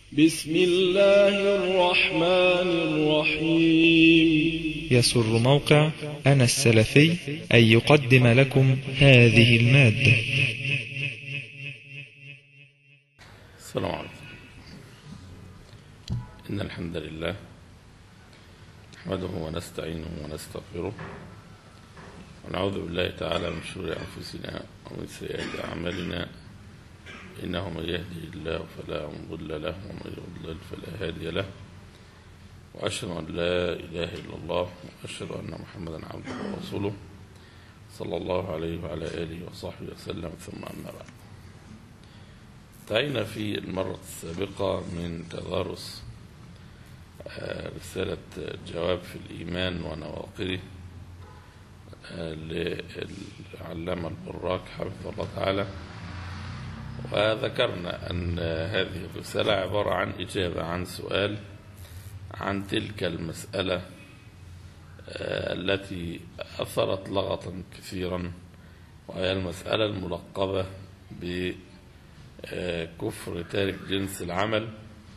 بسم الله الرحمن الرحيم. يسر موقع أنا السلفي أن يقدم لكم هذه المادة. السلام عليكم. إن الحمد لله نحمده ونستعينه ونستغفره ونعوذ بالله تعالى من شرور أنفسنا ومن سيئات أعمالنا، إنه من يهدي الله فلا مضل له ومن يضلل فلا هادي له، وأشهد أن لا إله إلا الله وأشهد أن محمدا عبده ورسوله صلى الله عليه وعلى آله وصحبه وسلم، ثم أما بعد. انتهينا في المرة السابقة من تدارس رسالة جواب في الإيمان ونواقضه للعلامة البراك حفظه الله تعالى، وذكرنا أن هذه الرسالة عبارة عن إجابة عن سؤال عن تلك المسألة التي أثرت لغطا كثيرا، وهي المسألة الملقبة بكفر تارك جنس العمل.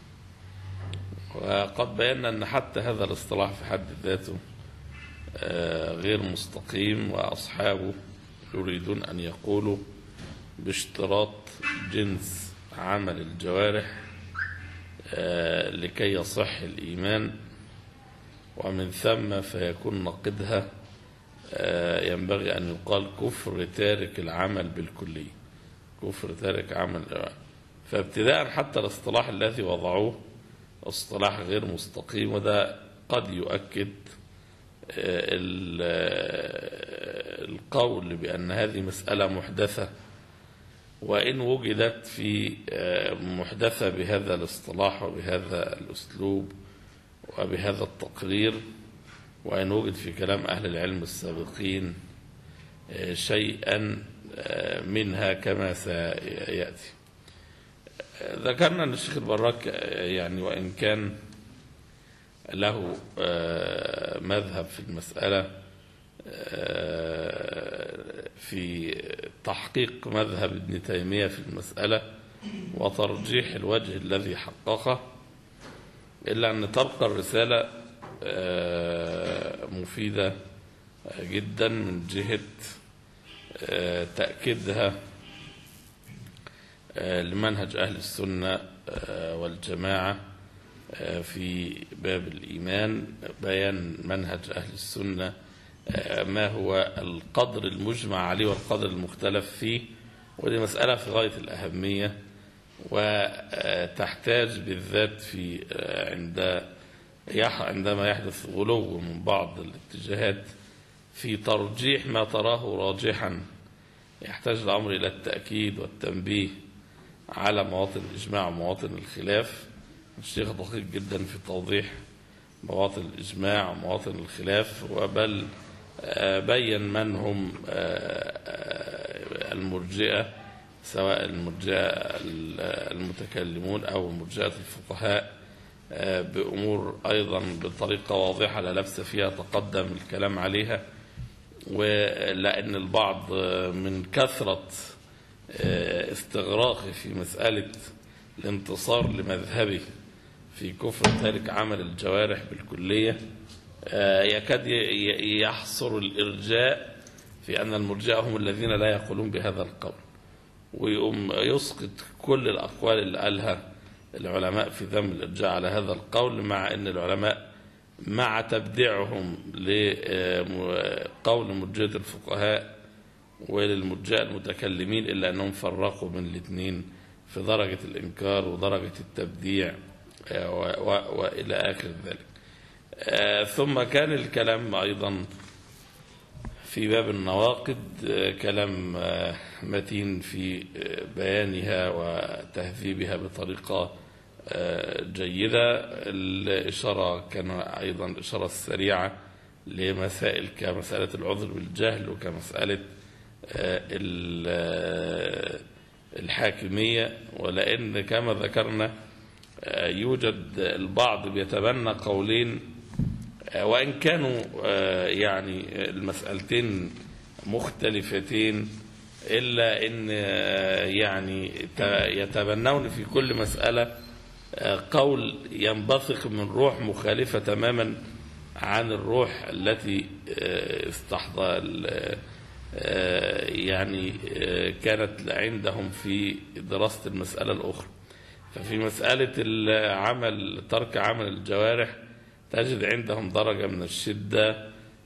وقد بينا أن حتى هذا الاصطلاح في حد ذاته غير مستقيم، وأصحابه يريدون أن يقولوا باشتراط جنس عمل الجوارح لكي يصح الإيمان، ومن ثم فيكون نقدها ينبغي أن يقال كفر تارك العمل بالكلية، كفر تارك عمل. فابتداء حتى الاصطلاح الذي وضعوه اصطلاح غير مستقيم، وده قد يؤكد القول بأن هذه مسألة محدثة، وإن وجدت في محدثة بهذا الاصطلاح وبهذا الأسلوب وبهذا التقرير، وإن وجد في كلام أهل العلم السابقين شيئا منها كما سيأتي. ذكرنا أن الشيخ البراك يعني وإن كان له مذهب في المسألة في تحقيق مذهب ابن تيمية في المسألة وترجيح الوجه الذي حققه، إلا أن تبقى الرسالة مفيدة جدا من جهة تأكيدها لمنهج أهل السنة والجماعة في باب الإيمان، بيان منهج أهل السنة ما هو القدر المجمع عليه والقدر المختلف فيه، ودي مسألة في غاية الأهمية، وتحتاج بالذات في عندما يحدث غلو من بعض الاتجاهات في ترجيح ما تراه راجحا، يحتاج الأمر إلى التأكيد والتنبيه على مواطن الإجماع ومواطن الخلاف. الشيخ دقيق جدا في توضيح مواطن الإجماع ومواطن الخلاف، وبل بين من هم المرجئة، سواء المرجئة المتكلمون أو مرجئة الفقهاء، بأمور أيضا بطريقة واضحة لا لبس فيها تقدم الكلام عليها. ولأن البعض من كثرة استغراقه في مسألة الانتصار لمذهبه في كفر تارك عمل الجوارح بالكلية يكاد يحصر الإرجاء في أن المرجئة هم الذين لا يقولون بهذا القول، ويقوم يسقط كل الأقوال اللي قالها العلماء في ذم الإرجاء على هذا القول، مع أن العلماء مع تبديعهم لقول مرجئة الفقهاء وللمرجئة المتكلمين إلا أنهم فرقوا بين الاثنين في درجة الإنكار ودرجة التبديع وإلى آخر ذلك. ثم كان الكلام أيضا في باب النواقض كلام متين في بيانها وتهذيبها بطريقة جيدة. الإشارة كان أيضا الإشارة السريعة لمسائل كمسألة العذر بالجهل وكمسألة الحاكمية، ولأن كما ذكرنا يوجد البعض بيتبنى قولين، وإن كانوا يعني المسألتين مختلفتين، إلا أن يعني يتبنون في كل مسألة قول ينبثق من روح مخالفة تماما عن الروح التي يعني كانت عندهم في دراسة المسألة الأخرى. ففي مسألة ترك عمل الجوارح تجد عندهم درجة من الشدة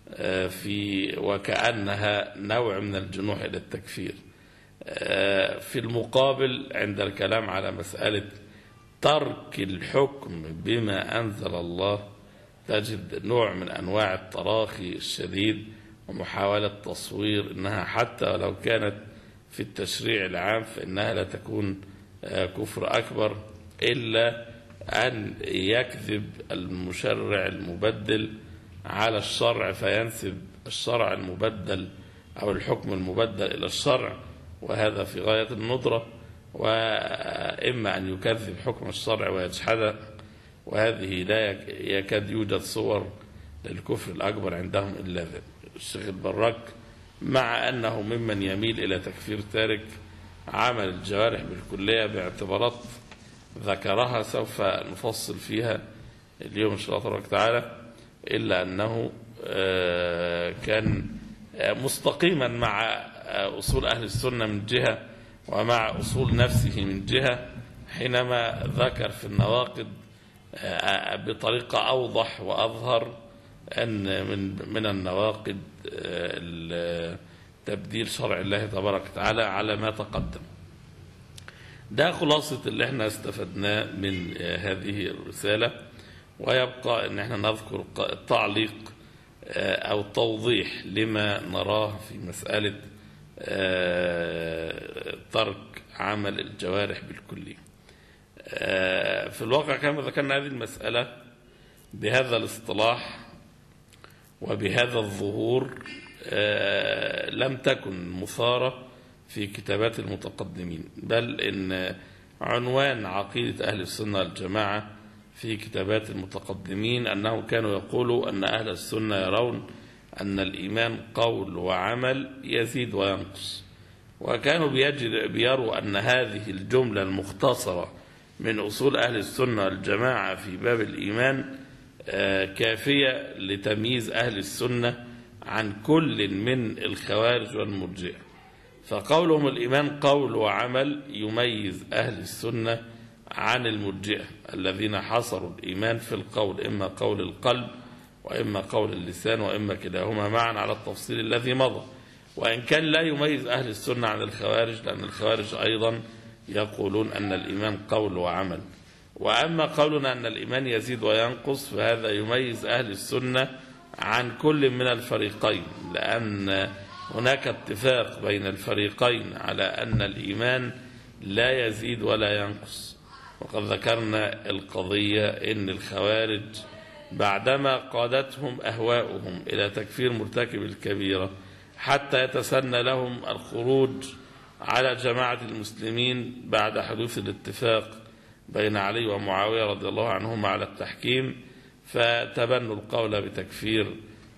وكأنها نوع من الجنوح إلى التكفير. في المقابل عند الكلام على مسألة ترك الحكم بما أنزل الله تجد نوع من أنواع التراخي الشديد ومحاولة تصوير أنها حتى لو كانت في التشريع العام فإنها لا تكون كفر أكبر إلا أن يكذب المشرع المبدل على الشرع فينسب الشرع المبدل أو الحكم المبدل إلى الشرع، وهذا في غاية الندرة. وإما أن يكذب حكم الشرع ويجحده، وهذه لا يكاد يوجد صور للكفر الأكبر عندهم إلا ذلك. الشيخ البراك مع أنه ممن يميل إلى تكفير تارك عمل الجوارح بالكلية باعتبارات ذكرها سوف نفصل فيها اليوم إن شاء الله تبارك وتعالى، إلا أنه كان مستقيما مع أصول أهل السنة من جهة ومع أصول نفسه من جهة، حينما ذكر في النواقض بطريقة أوضح وأظهر أن من النواقض تبديل شرع الله تبارك وتعالى على ما تقدم. ده خلاصة اللي احنا استفدناه من هذه الرسالة، ويبقى ان احنا نذكر التعليق أو توضيح لما نراه في مسألة ترك عمل الجوارح بالكلية. في الواقع كما ذكرنا هذه المسألة بهذا الاصطلاح وبهذا الظهور لم تكن مثارة في كتابات المتقدمين، بل إن عنوان عقيدة أهل السنة والجماعة في كتابات المتقدمين أنهم كانوا يقولوا أن أهل السنة يرون أن الإيمان قول وعمل يزيد وينقص، وكانوا بيروا أن هذه الجملة المختصرة من أصول أهل السنة والجماعة في باب الإيمان كافية لتمييز أهل السنة عن كل من الخوارج والمرجئة. فقولهم الإيمان قول وعمل يميز أهل السنة عن المرجئة الذين حصروا الإيمان في القول، إما قول القلب وإما قول اللسان وإما كلاهما معا على التفصيل الذي مضى، وإن كان لا يميز أهل السنة عن الخوارج، لأن الخوارج أيضا يقولون أن الإيمان قول وعمل. وأما قولنا أن الإيمان يزيد وينقص فهذا يميز أهل السنة عن كل من الفريقين، لأن هناك اتفاق بين الفريقين على أن الإيمان لا يزيد ولا ينقص. وقد ذكرنا القضية إن الخوارج بعدما قادتهم أهواؤهم إلى تكفير مرتكب الكبيرة حتى يتسنى لهم الخروج على جماعة المسلمين بعد حدوث الاتفاق بين علي ومعاوية رضي الله عنهما على التحكيم، فتبنوا القول بتكفير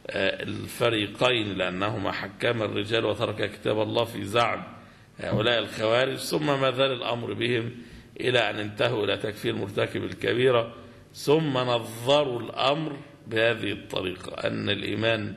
الفريقين لأنهما حكم الرجال وترك كتاب الله في زعم هؤلاء الخوارج. ثم ما زال الأمر بهم إلى أن انتهوا إلى تكفير مرتكب الكبيرة، ثم نظروا الأمر بهذه الطريقة أن الإيمان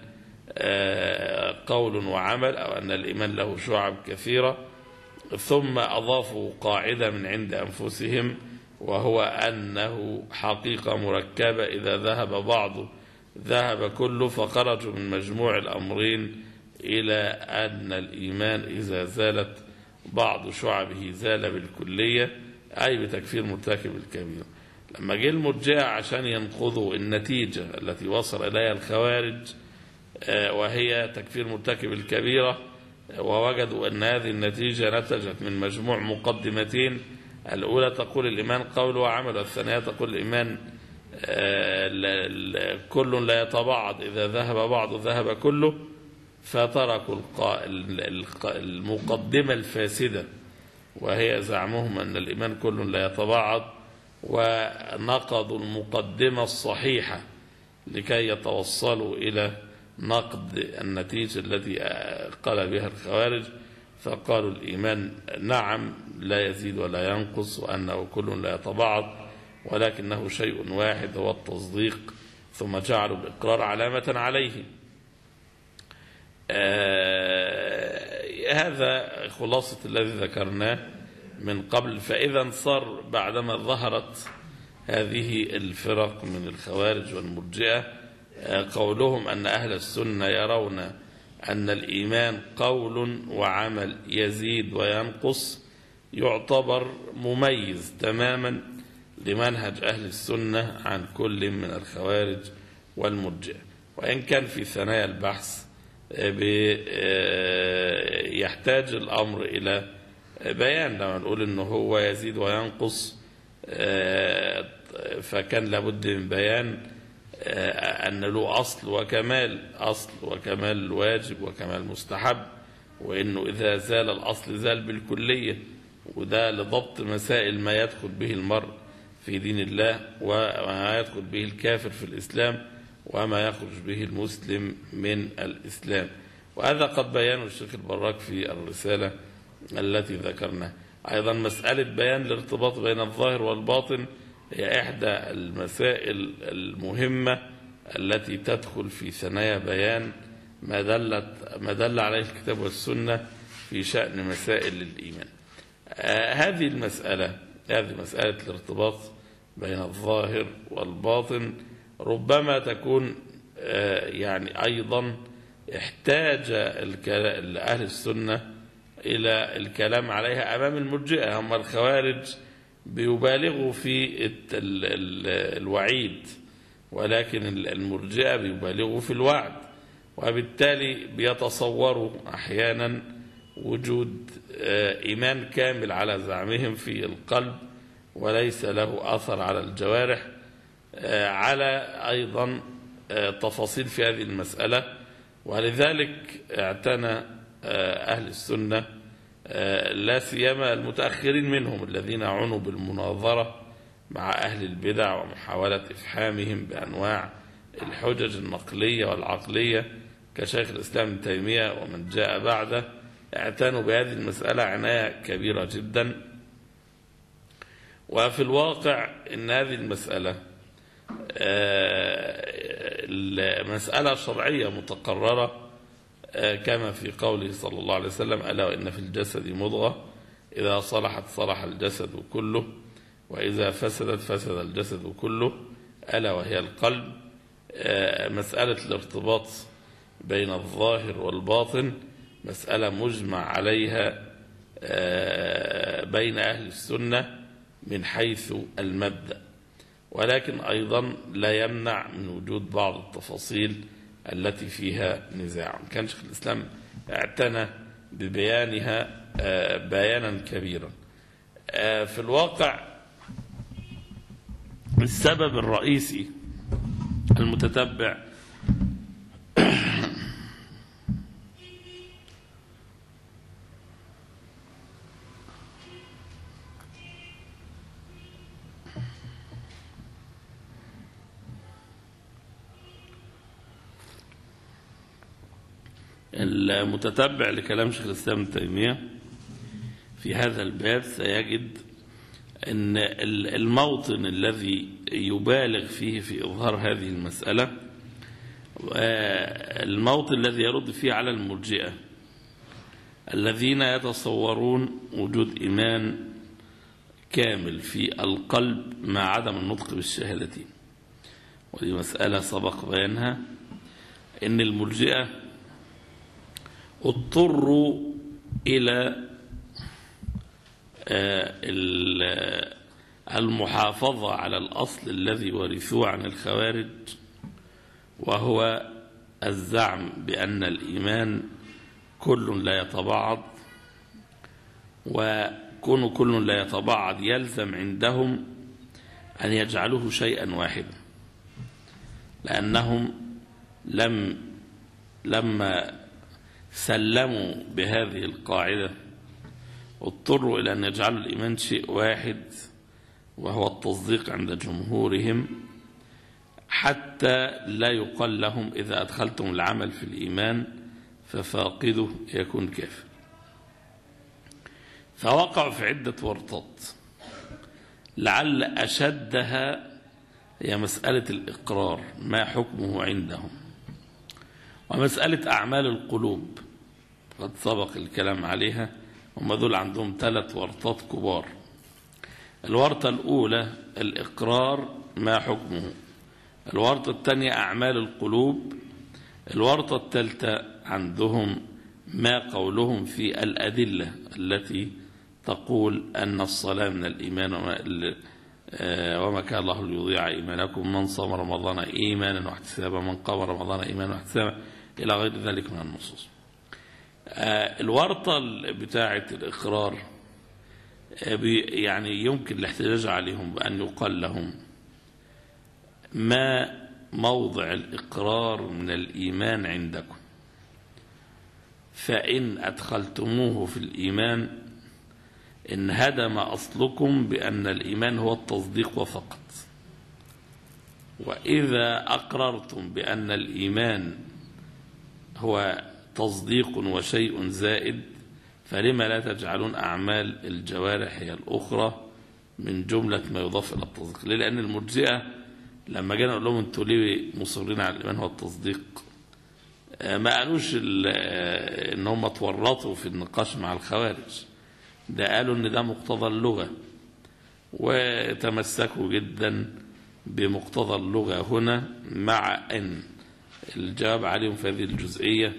قول وعمل، أو أن الإيمان له شعب كثيرة، ثم أضافوا قاعدة من عند أنفسهم وهو أنه حقيقة مركبة إذا ذهب بعضه ذهب كله، فخرجوا من مجموع الأمرين إلى أن الإيمان إذا زالت بعض شعبه زال بالكلية، أي بتكفير مرتكب الكبيرة. لما جه المرجئة عشان ينقضوا النتيجة التي وصل إليها الخوارج وهي تكفير مرتكب الكبيرة، ووجدوا أن هذه النتيجة نتجت من مجموع مقدمتين، الأولى تقول الإيمان قول وعمل، والثانية تقول الإيمان كل لا يتبعض إذا ذهب بعض ذهب كله، فتركوا المقدمة الفاسدة وهي زعمهم أن الإيمان كل لا يتبعض، ونقضوا المقدمة الصحيحة لكي يتوصلوا إلى نقد النتيجة التي قال بها الخوارج، فقالوا الإيمان نعم لا يزيد ولا ينقص، وأنه كل لا يتبعض، ولكنه شيء واحد هو التصديق، ثم جعلوا الإقرار علامة عليه. هذا خلاصة الذي ذكرناه من قبل. فإذا صار بعدما ظهرت هذه الفرق من الخوارج والمرجئة قولهم أن أهل السنة يرون أن الإيمان قول وعمل يزيد وينقص، يعتبر مميز تماما لمنهج أهل السنة عن كل من الخوارج والمرجئة. وإن كان في ثنايا البحث يحتاج الأمر إلى بيان. لما نقول أنه هو يزيد وينقص فكان لابد من بيان أن له أصل وكمال، أصل وكمال واجب وكمال مستحب، وأنه إذا زال الأصل زال بالكلية، وده لضبط مسائل ما يدخل به المرء في دين الله وما يدخل به الكافر في الإسلام وما يخرج به المسلم من الإسلام. وهذا قد بيانه الشيخ البراك في الرسالة التي ذكرناها. أيضا مسألة بيان الارتباط بين الظاهر والباطن هي إحدى المسائل المهمة التي تدخل في ثنايا بيان ما دل عليه الكتاب والسنة في شأن مسائل الإيمان. هذه مسألة الارتباط بين الظاهر والباطن ربما تكون يعني أيضا احتاج أهل السنة إلى الكلام عليها أمام المرجئة. هم الخوارج بيبالغوا في الوعيد، ولكن المرجئة بيبالغوا في الوعد، وبالتالي بيتصوروا أحيانا وجود إيمان كامل على زعمهم في القلب وليس له أثر على الجوارح. على أيضا تفاصيل في هذه المسألة، ولذلك اعتنى أهل السنة لا سيما المتأخرين منهم الذين عنوا بالمناظرة مع أهل البدع ومحاولة إفحامهم بأنواع الحجج النقلية والعقلية كشيخ الإسلام ابن تيمية ومن جاء بعده، اعتنوا بهذه المسألة عناية كبيرة جدا. وفي الواقع إن هذه المسألة مسألة شرعية متقررة كما في قوله صلى الله عليه وسلم: ألا وإن في الجسد مضغة إذا صلحت صلح الجسد كله وإذا فسدت فسد الجسد كله ألا وهي القلب. مسألة الارتباط بين الظاهر والباطن مسألة مجمع عليها بين أهل السنة من حيث المبدأ، ولكن أيضا لا يمنع من وجود بعض التفاصيل التي فيها نزاع. كان شيخ الإسلام اعتنى ببيانها بيانا كبيرا. في الواقع السبب الرئيسي المتتبع المتتبع لكلام شيخ الإسلام ابن تيمية في هذا الباب سيجد أن الموطن الذي يبالغ فيه في إظهار هذه المسألة الموطن الذي يرد فيه على المرجئة الذين يتصورون وجود إيمان كامل في القلب مع عدم النطق بالشهادتين. ودي مسألة سبق بيانها، أن المرجئة اضطروا إلى المحافظة على الأصل الذي ورثوه عن الخوارج، وهو الزعم بأن الإيمان كل لا يتبعض، وكون كل لا يتبعض يلزم عندهم أن يجعلوه شيئا واحدا، لأنهم لما سلموا بهذه القاعدة اضطروا إلى أن يجعلوا الإيمان شيء واحد وهو التصديق عند جمهورهم، حتى لا يقال لهم إذا أدخلتم العمل في الإيمان ففاقده يكون كافر. فوقعوا في عدة ورطات لعل أشدها هي مسألة الإقرار ما حكمه عندهم، ومسألة أعمال القلوب قد سبق الكلام عليها. هم دول عندهم 3 ورطات كبار. الورطة الأولى الإقرار ما حكمه، الورطة الثانية أعمال القلوب، الورطة الثالثة عندهم ما قولهم في الأدلة التي تقول أن الصلاة من الإيمان وما كان الله ليضيع إيمانكم، من صام رمضان إيمانا واحتسابا، من قام رمضان إيمانا واحتسابا، إلى غير ذلك من النصوص. الورطة بتاعة الإقرار يعني يمكن الاحتجاج عليهم بأن يقال لهم ما موضع الإقرار من الإيمان عندكم، فإن أدخلتموه في الإيمان انهدم أصلكم بأن الإيمان هو التصديق وفقط، وإذا أقررتم بأن الإيمان هو تصديق وشيء زائد فلما لا تجعلون أعمال الجوارح هي الأخرى من جملة ما يضاف إلى التصديق؟ ليه؟ لأن المرجئة لما جينا نقول لهم أنتوا ليه مصرين على الإيمان هو التصديق، ما قالوش إن هم تورطوا في النقاش مع الخوارج، ده قالوا إن ده مقتضى اللغة، وتمسكوا جدا بمقتضى اللغة هنا، مع أن الجواب عليهم في هذه الجزئية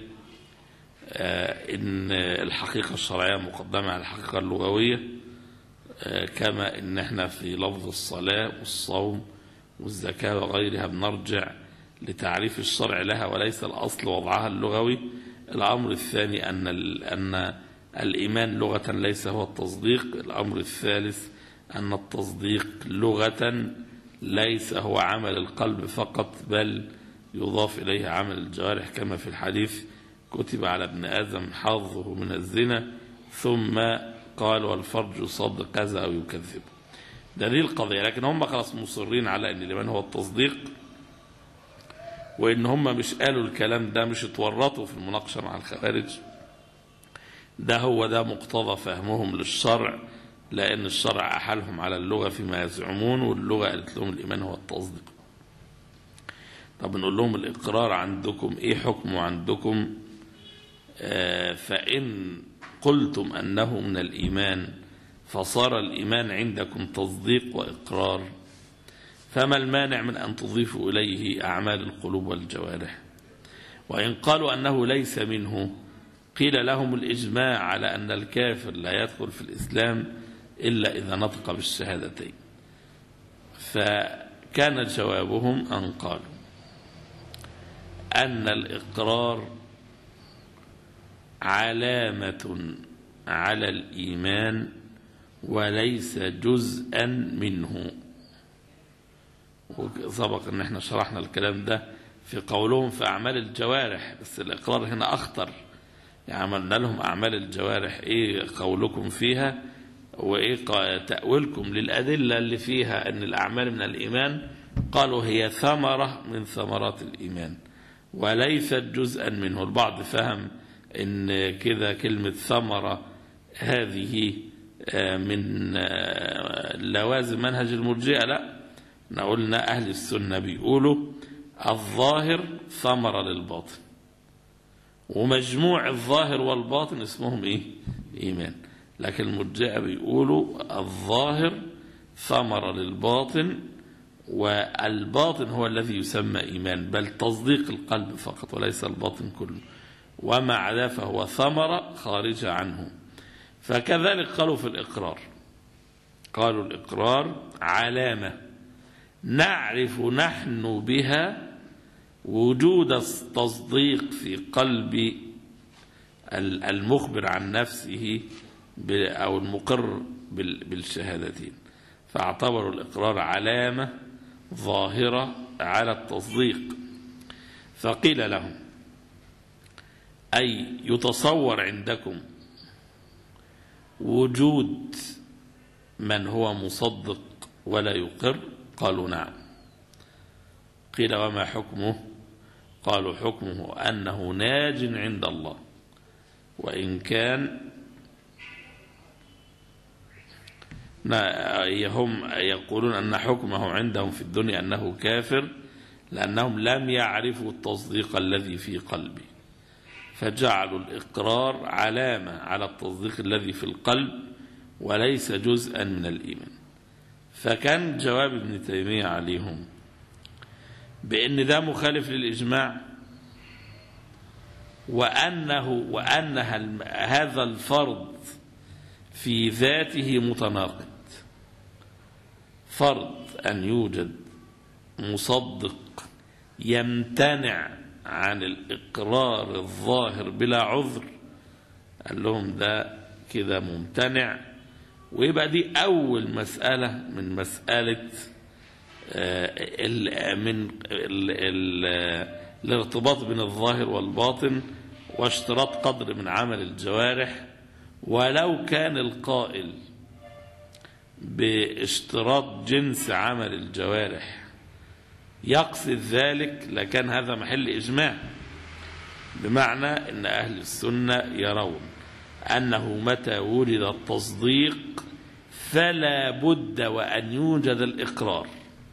إن الحقيقة الشرعية مقدمة على الحقيقة اللغوية، كما إن احنا في لفظ الصلاة والصوم والزكاة وغيرها بنرجع لتعريف الشرع لها وليس الأصل وضعها اللغوي. الأمر الثاني أن الإيمان لغة ليس هو التصديق. الأمر الثالث أن التصديق لغة ليس هو عمل القلب فقط، بل يضاف إليه عمل الجوارح، كما في الحديث كتب على ابن آدم حظه من الزنا، ثم قال والفرج يصدق كذا أو يكذب. ده دي القضية. لكن هم خلاص مصرين على أن الإيمان هو التصديق، وإن هم مش قالوا الكلام ده، مش اتورطوا في المناقشة مع الخوارج، ده هو ده مقتضى فهمهم للشرع، لأن الشرع أحالهم على اللغة فيما يزعمون، واللغة قالت لهم الإيمان هو التصديق. طب نقول لهم الإقرار عندكم إيه حكمه عندكم؟ فإن قلتم أنه من الإيمان فصار الإيمان عندكم تصديق وإقرار، فما المانع من أن تضيفوا إليه أعمال القلوب والجوارح؟ وإن قالوا أنه ليس منه قيل لهم الإجماع على أن الكافر لا يدخل في الإسلام إلا إذا نطق بالشهادتين. فكان جوابهم أن قالوا أن الإقرار علامة على الإيمان وليس جزءا منه. وسبق أن احنا شرحنا الكلام ده في قولهم في أعمال الجوارح، بس الإقرار هنا أخطر. يعني عملنا لهم أعمال الجوارح إيه قولكم فيها، وإيه تأويلكم للأدلة اللي فيها أن الأعمال من الإيمان؟ قالوا هي ثمرة من ثمرات الإيمان وليست جزءا منه. البعض فهم ان كده كلمة ثمرة هذه من لوازم منهج المرجئة، لا، قلنا أهل السنة بيقولوا الظاهر ثمرة للباطن، ومجموع الظاهر والباطن اسمهم ايه؟ إيمان. لكن المرجئة بيقولوا الظاهر ثمرة للباطن، والباطن هو الذي يسمى إيمان، بل تصديق القلب فقط وليس الباطن كله، وما عدا فهو ثمرة خارجة عنه. فكذلك قالوا في الإقرار، قالوا الإقرار علامة نعرف نحن بها وجود التصديق في قلب المخبر عن نفسه أو المقر بالشهادتين، فاعتبروا الإقرار علامة ظاهرة على التصديق. فقيل لهم أي يتصور عندكم وجود من هو مصدق ولا يقر؟ قالوا نعم. قيل وما حكمه؟ قالوا حكمه أنه ناج عند الله، هم يقولون أن حكمه عندهم في الدنيا أنه كافر لأنهم لم يعرفوا التصديق الذي في قلبه، فجعلوا الإقرار علامة على التصديق الذي في القلب وليس جزءا من الإيمان. فكان جواب ابن تيمية عليهم بأن ده مخالف للإجماع، وأن هذا الفرض في ذاته متناقض. فرض أن يوجد مصدق يمتنع عن الإقرار الظاهر بلا عذر، قال لهم ده كده ممتنع، ويبقى دي أول مسألة من مسألة الارتباط بين الظاهر والباطن واشتراط قدر من عمل الجوارح. ولو كان القائل باشتراط جنس عمل الجوارح يقصد ذلك لكان هذا محل إجماع، بمعنى أن أهل السنة يرون أنه متى ولد التصديق فلا بد وأن يوجد الإقرار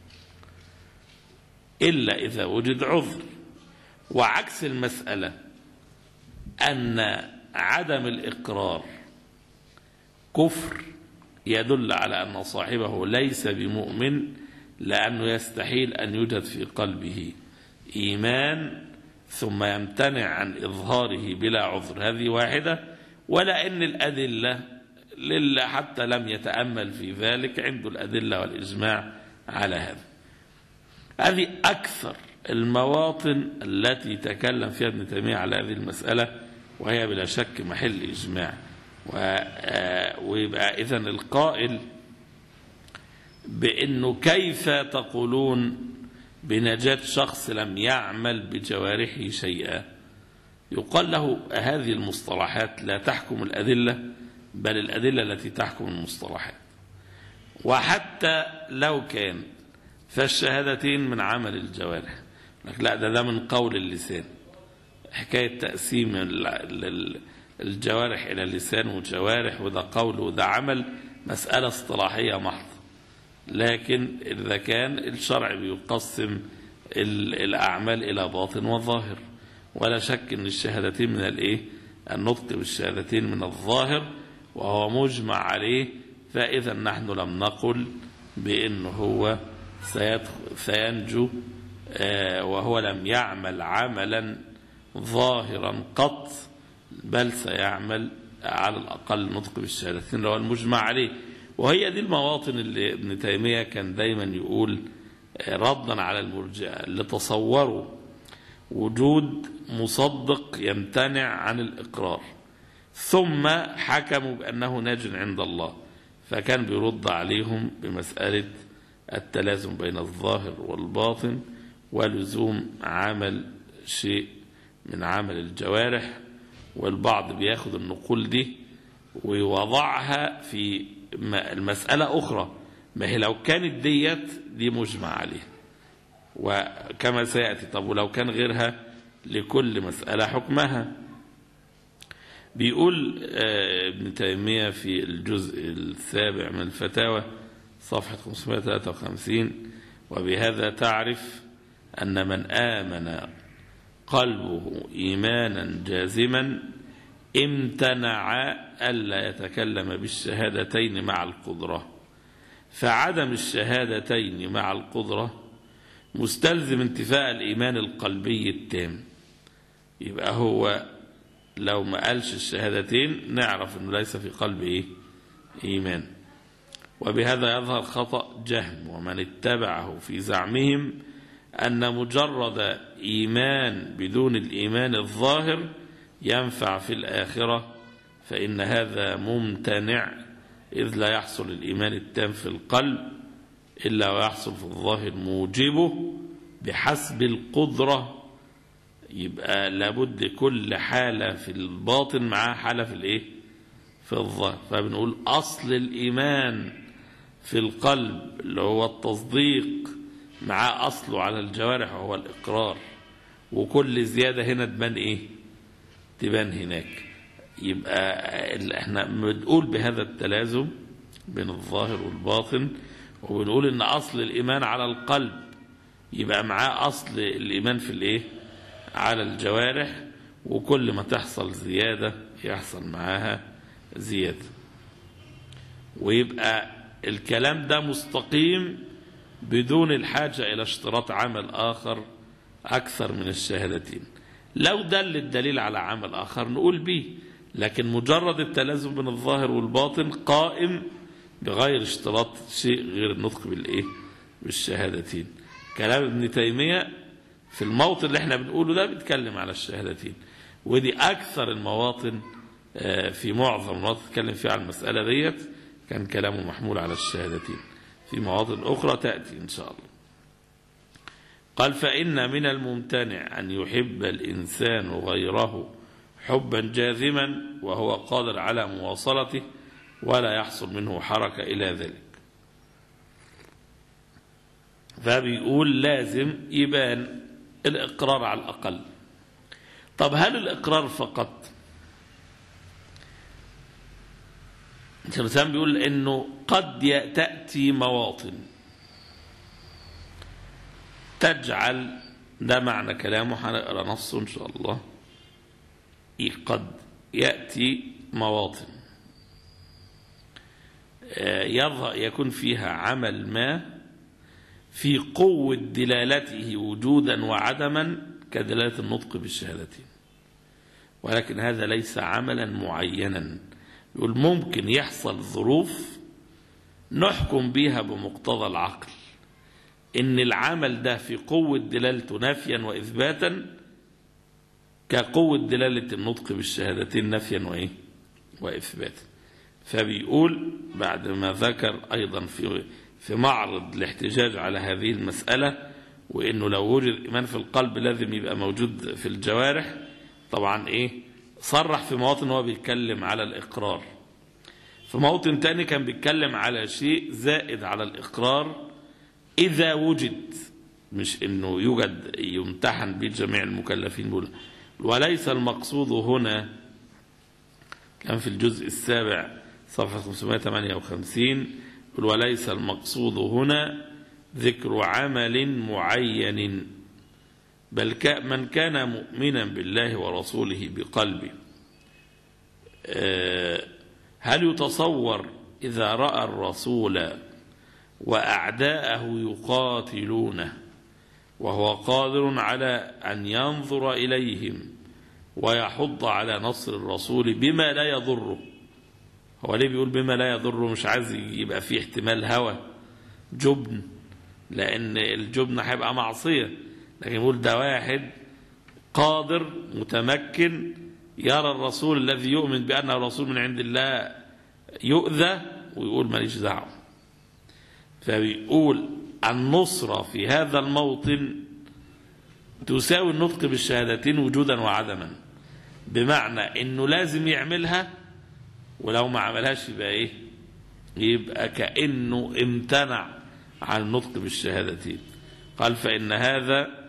إلا إذا وجد عذر. وعكس المسألة أن عدم الإقرار كفر يدل على أن صاحبه ليس بمؤمن، لأنه يستحيل أن يوجد في قلبه إيمان ثم يمتنع عن إظهاره بلا عذر. هذه واحدة. ولا إن الأدلة لله حتى لم يتأمل في ذلك، عنده الأدلة والإجماع على هذا. هذه أكثر المواطن التي تكلم فيها ابن تيمية على هذه المسألة، وهي بلا شك محل إجماع. ويبقى إذن القائل بأنه كيف تقولون بنجاة شخص لم يعمل بجوارحه شيئا، يقال له هذه المصطلحات لا تحكم الأدلة، بل الأدلة التي تحكم المصطلحات. وحتى لو كان فالشهادتين من عمل الجوارح، لا ده من قول اللسان. حكاية تقسيم الجوارح إلى لسان وجوارح، وده قول وده عمل، مسألة اصطلاحية محضة. لكن إذا كان الشرع بيقسم الأعمال إلى باطن وظاهر، ولا شك أن الشهادتين من النطق بالشهادتين من الظاهر، وهو مجمع عليه. فإذا نحن لم نقل بأنه هو سينجو وهو لم يعمل عملا ظاهرا قط، بل سيعمل على الأقل نطق بالشهادتين اللي هو المجمع عليه. وهي دي المواطن اللي ابن تيمية كان دايما يقول ردا على المرجئة اللي تصوروا وجود مصدق يمتنع عن الإقرار ثم حكموا بأنه ناج عند الله، فكان بيرد عليهم بمسألة التلازم بين الظاهر والباطن ولزوم عمل شيء من عمل الجوارح. والبعض بياخد النقول دي ويوضعها في المسألة أخرى، ما هي لو كانت دي مجمع عليها وكما سيأتي. طب ولو كان غيرها لكل مسألة حكمها. بيقول ابن تيمية في الجزء السابع من الفتاوى صفحة 553: وبهذا تعرف أن من آمن قلبه إيمانا جازما امتنع ألا يتكلم بالشهادتين مع القدرة، فعدم الشهادتين مع القدرة مستلزم انتفاء الإيمان القلبي التام. يبقى هو لو ما قالش الشهادتين نعرف أنه ليس في قلبه إيمان. وبهذا يظهر خطأ جهم ومن اتبعه في زعمهم أن مجرد إيمان بدون الإيمان الظاهر ينفع في الآخرة، فإن هذا ممتنع، إذ لا يحصل الإيمان التام في القلب إلا ويحصل في الظاهر موجبه بحسب القدرة. يبقى لابد كل حالة في الباطن معها حالة في الظاهر. فبنقول أصل الإيمان في القلب اللي هو التصديق مع أصله على الجوارح وهو الإقرار، وكل زيادة هنا تبان هناك. يبقى احنا بنقول بهذا التلازم بين الظاهر والباطن، وبنقول ان اصل الايمان على القلب، يبقى معاه اصل الايمان في الايه؟ على الجوارح، وكل ما تحصل زيادة يحصل معاها زيادة، ويبقى الكلام ده مستقيم بدون الحاجة إلى اشتراط عمل آخر أكثر من الشهادتين. لو دل الدليل على عمل آخر نقول به، لكن مجرد التلازم بين الظاهر والباطن قائم بغير اشتراط شيء غير النطق بالإيه؟ بالشهادتين. كلام ابن تيمية في الموطن اللي احنا بنقوله ده بيتكلم على الشهادتين، ودي أكثر المواطن في معظم المواطن تتكلم فيها على المسألة ديت كان كلامه محمول على الشهادتين. في مواطن أخرى تأتي إن شاء الله. قال: فإن من الممتنع أن يحب الإنسان غيره حبا جاذما وهو قادر على مواصلته ولا يحصل منه حركة إلى ذلك. فبيقول لازم يبان الإقرار على الأقل. طب هل الإقرار فقط؟ الإنسان بيقول إنه قد تأتي مواطن تجعل، ده معنى كلامه، هنقرأ نصه إن شاء الله. قد يأتي مواطن يكون فيها عمل ما في قوة دلالته وجودا وعدما كدلالة النطق بالشهادتين، ولكن هذا ليس عملا معينا. يقول ممكن يحصل ظروف نحكم بها بمقتضى العقل إن العمل ده في قوة دلالته نفيا وإثباتا كقوة دلالة النطق بالشهادتين نفيا وإيه؟ وإثباتا. فبيقول بعد ما ذكر أيضا في معرض الاحتجاج على هذه المسألة، وإنه لو وجد إيمان في القلب لازم يبقى موجود في الجوارح. طبعا إيه؟ صرح في مواطن هو بيتكلم على الإقرار، في موطن تاني كان بيتكلم على شيء زائد على الإقرار إذا وجد، مش إنه يوجد يمتحن به جميع المكلفين بولا. وليس المقصود هنا، كان في الجزء السابع صفحة 558، وليس المقصود هنا ذكر عمل معين، بل من كان مؤمنا بالله ورسوله بقلبه. هل يتصور إذا رأى الرسول وأعداءه يقاتلونه وهو قادر على أن ينظر إليهم ويحض على نصر الرسول بما لا يضره؟ هو ليه بيقول بما لا يضره؟ مش عايز يبقى فيه احتمال هوى جبن، لأن الجبن هيبقى معصية، لكن يقول ده واحد قادر متمكن يرى الرسول الذي يؤمن بأنه رسول من عند الله يؤذى ويقول ماليش دعوة. فبيقول النصرة في هذا الموطن تساوي النطق بالشهادتين وجودا وعدما، بمعنى انه لازم يعملها، ولو ما عملهاش يبقى ايه؟ يبقى كأنه امتنع عن النطق بالشهادتين. قال فإن هذا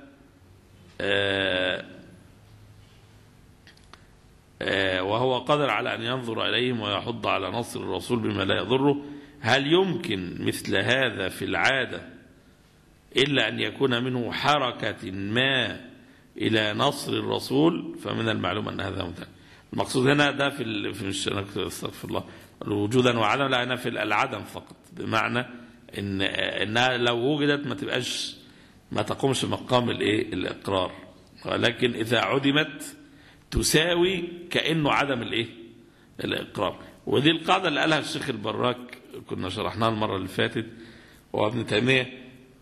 وهو قادر على أن ينظر إليهم ويحض على نصر الرسول بما لا يضره. هل يمكن مثل هذا في العادة إلا أن يكون منه حركة ما إلى نصر الرسول؟ فمن المعلوم أن هذا ممتنع. المقصود هنا ده في استغفر الله وجودا وعدم، لا أنا في العدم فقط، بمعنى إنها لو وجدت ما تقومش مقام الإقرار، ولكن إذا عدمت تساوي كأنه عدم الإقرار. ودي القاعدة اللي قالها الشيخ البراك، كنا شرحناها المرة اللي فاتت، وابن تيمية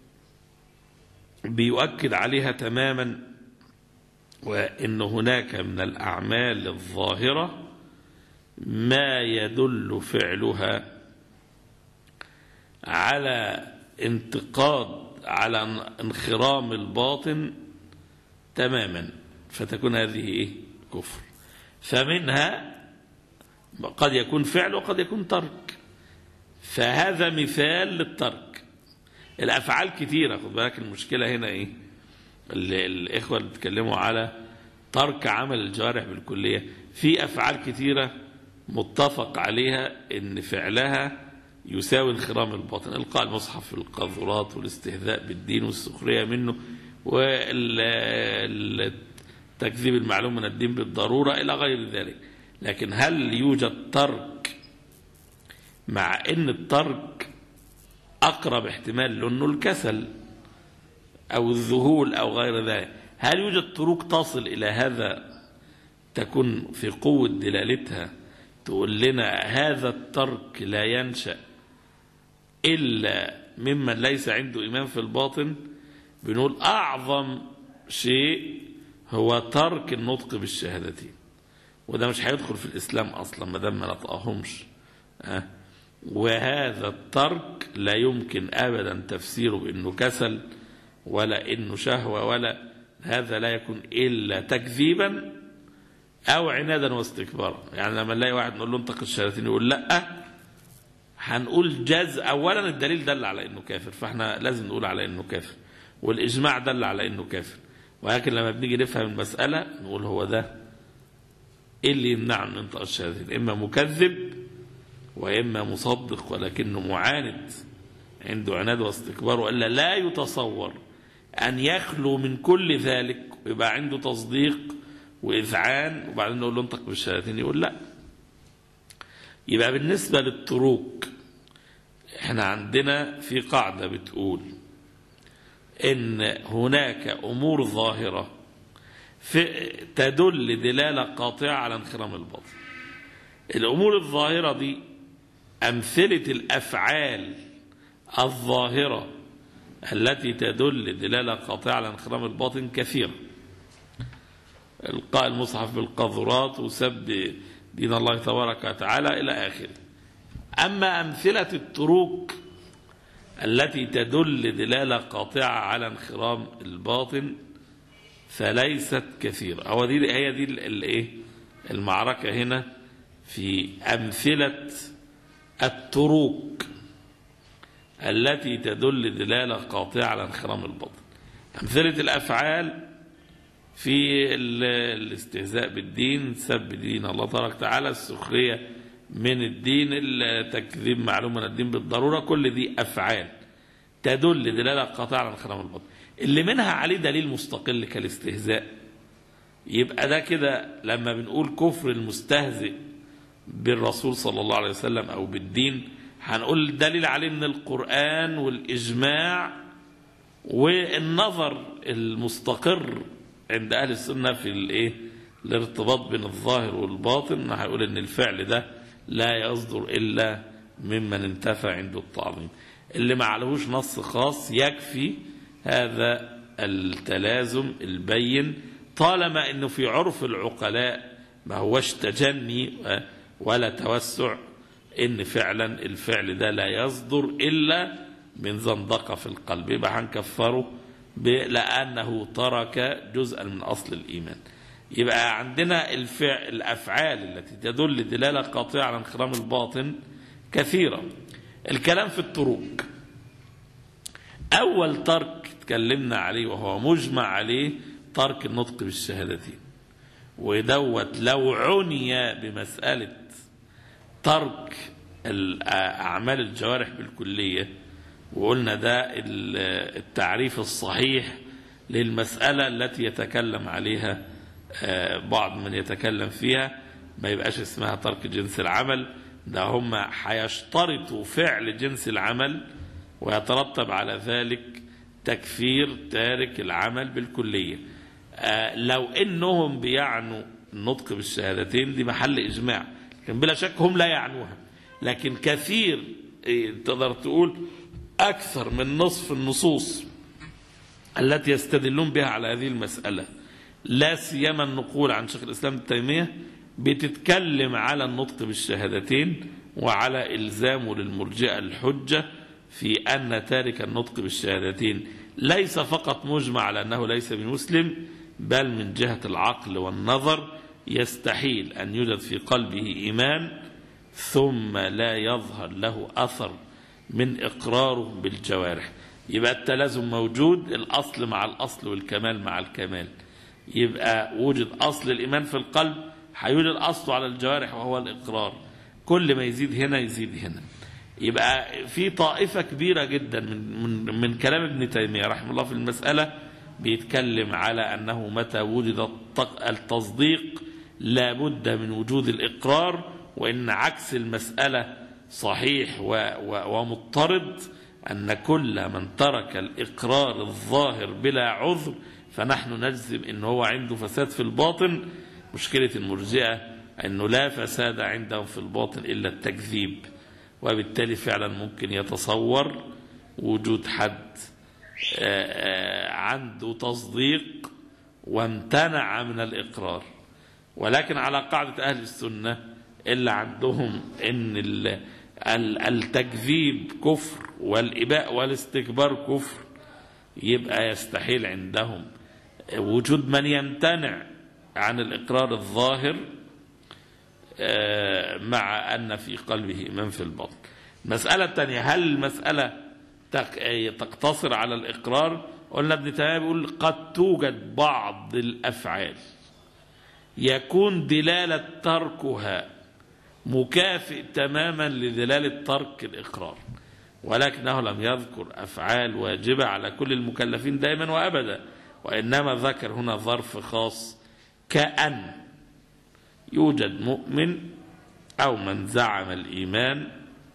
بيؤكد عليها تماما، وإن هناك من الأعمال الظاهرة ما يدل فعلها على انتقاد، على انخرام الباطن تماما، فتكون هذه كفر. فمنها قد يكون فعل وقد يكون ترك، فهذا مثال للترك. الأفعال كثيرة، خد بالك المشكلة هنا الإخوة اللي بيتكلموا على ترك عمل الجوارح بالكلية، في أفعال كثيرة متفق عليها إن فعلها يساوي انخرام الباطن، إلقاء المصحف في القاذورات والاستهزاء بالدين والسخرية منه والتكذيب المعلوم من الدين بالضرورة إلى غير ذلك. لكن هل يوجد ترك، مع أن الترك أقرب احتمال لأنه الكسل أو الذهول أو غير ذلك، هل يوجد تروك تصل إلى هذا تكون في قوة دلالتها تقول لنا هذا الترك لا ينشأ إلا ممن ليس عنده إيمان في الباطن؟ بنقول أعظم شيء هو ترك النطق بالشهادتين، وده مش هيدخل في الإسلام أصلا ما دام ما نطقهمش. وهذا الترك لا يمكن أبدا تفسيره بأنه كسل ولا إنه شهوة، ولا هذا لا يكون إلا تكذيبا أو عنادا واستكبارا. يعني لما نلاقي واحد نقول له انطق الشهادتين يقول لا، هنقول جاز. أولا الدليل دل على إنه كافر، فإحنا لازم نقول على إنه كافر، والإجماع دل على إنه كافر. ولكن لما بنيجي نفهم المسألة نقول هو ده إيه اللي يمنع من انطق الشهادتين؟ إما مكذب وإما مصدق ولكنه معاند، عنده عناد واستكبار، وإلا لا يتصور أن يخلو من كل ذلك ويبقى عنده تصديق وإذعان وبعدين نقول له انطق بالشهادتين يقول لا. يبقى بالنسبة للتروك احنا عندنا في قاعدة بتقول إن هناك أمور ظاهرة تدل دلالة قاطعة على انخرام الباطن. الأمور الظاهرة دي أمثلة الأفعال الظاهرة التي تدل دلالة قاطعة على انخرام الباطن كثيرة. إلقاء المصحف بالقاذورات وسب دين الله تبارك وتعالى إلى آخره. أما أمثلة التروك التي تدل دلالة قاطعة على انخرام الباطن فليست كثيرة. هي دي المعركة هنا في أمثلة التروك التي تدل دلالة قاطعة على انخرام الباطن. أمثلة الأفعال في الاستهزاء بالدين، سب دين الله تبارك وتعالى، السخرية من الدين، التكذيب معلوم من الدين بالضرورة، كل دي أفعال تدل دلالة قاطعة على انخرام الباطن. اللي منها عليه دليل مستقل كالاستهزاء، يبقى ده كده لما بنقول كفر المستهزئ بالرسول صلى الله عليه وسلم أو بالدين هنقول الدليل عليه من القرآن والإجماع والنظر المستقر عند أهل السنة في الارتباط بين الظاهر والباطن. هيقول إن الفعل ده لا يصدر إلا ممن انتفى عنده التعظيم. اللي ما عليهوش نص خاص يكفي هذا التلازم البين، طالما إنه في عرف العقلاء ما هوش تجني ولا توسع، إن فعلا الفعل ده لا يصدر إلا من زندقة في القلب، يبقى هنكفره لأنه ترك جزءا من أصل الإيمان. يبقى عندنا الأفعال التي تدل دلالة قاطعة على انخرام الباطن كثيرة. الكلام في التروك، أول ترك تكلمنا عليه وهو مجمع عليه ترك النطق بالشهادتين، ودوت لو عني بمسألة ترك أعمال الجوارح بالكلية، وقلنا ده التعريف الصحيح للمسألة التي يتكلم عليها بعض من يتكلم فيها، ما يبقاش اسمها ترك جنس العمل، ده هم هيشترطوا فعل جنس العمل ويترتب على ذلك تكفير تارك العمل بالكلية. لو انهم بيعنوا النطق بالشهادتين دي محل اجماع، لكن بلا شك هم لا يعنوها. لكن كثير تقدر تقول اكثر من نصف النصوص التي يستدلون بها على هذه المسألة، لا سيما النقول عن شيخ الاسلام ابن تيمية، بتتكلم على النطق بالشهادتين وعلى إلزامه للمرجئة الحجة في أن تارك النطق بالشهادتين ليس فقط مجمع على أنه ليس بمسلم، بل من جهة العقل والنظر يستحيل أن يوجد في قلبه إيمان ثم لا يظهر له أثر من إقراره بالجوارح. يبقى التلازم موجود، الأصل مع الأصل والكمال مع الكمال. يبقى وجد أصل الإيمان في القلب، هيوجد أصله على الجوارح وهو الإقرار. كل ما يزيد هنا يزيد هنا. يبقى في طائفة كبيرة جدا من كلام ابن تيمية رحمه الله في المسألة بيتكلم على أنه متى وجد التصديق لا بد من وجود الإقرار، وإن عكس المسألة صحيح ومضطرد، أن كل من ترك الإقرار الظاهر بلا عذر فنحن نجزم إن هو عنده فساد في الباطن. مشكلة المرجئة أنه لا فساد عندهم في الباطن إلا التكذيب، وبالتالي فعلا ممكن يتصور وجود حد عنده تصديق وامتنع من الإقرار، ولكن على قاعدة أهل السنة إلا عندهم إن التكذيب كفر والإباء والاستكبار كفر، يبقى يستحيل عندهم وجود من يمتنع عن الإقرار الظاهر مع أن في قلبه إيمان في الباطن. المسألة الثانية، هل المسألة تقتصر على الإقرار؟ قلنا ابن تيمية بيقول قد توجد بعض الأفعال يكون دلالة تركها مكافئ تماما لدلالة ترك الإقرار، ولكنه لم يذكر أفعال واجبة على كل المكلفين دائما وأبدا، وإنما ذكر هنا ظرف خاص، كأن يوجد مؤمن أو من زعم الإيمان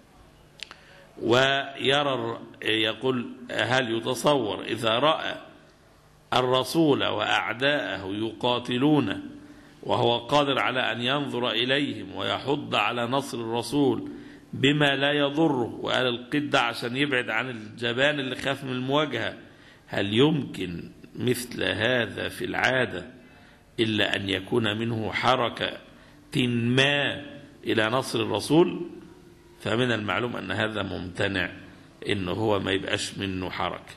ويرى، يقول هل يتصور إذا رأى الرسول وأعداءه يقاتلون وهو قادر على أن ينظر إليهم ويحض على نصر الرسول بما لا يضره، وقال القدة عشان يبعد عن الجبان اللي خاف من المواجهة، هل يمكن مثل هذا في العادة إلا أن يكون منه حركة ما إلى نصر الرسول؟ فمن المعلوم أن هذا ممتنع، إنه هو ما يبقاش منه حركة.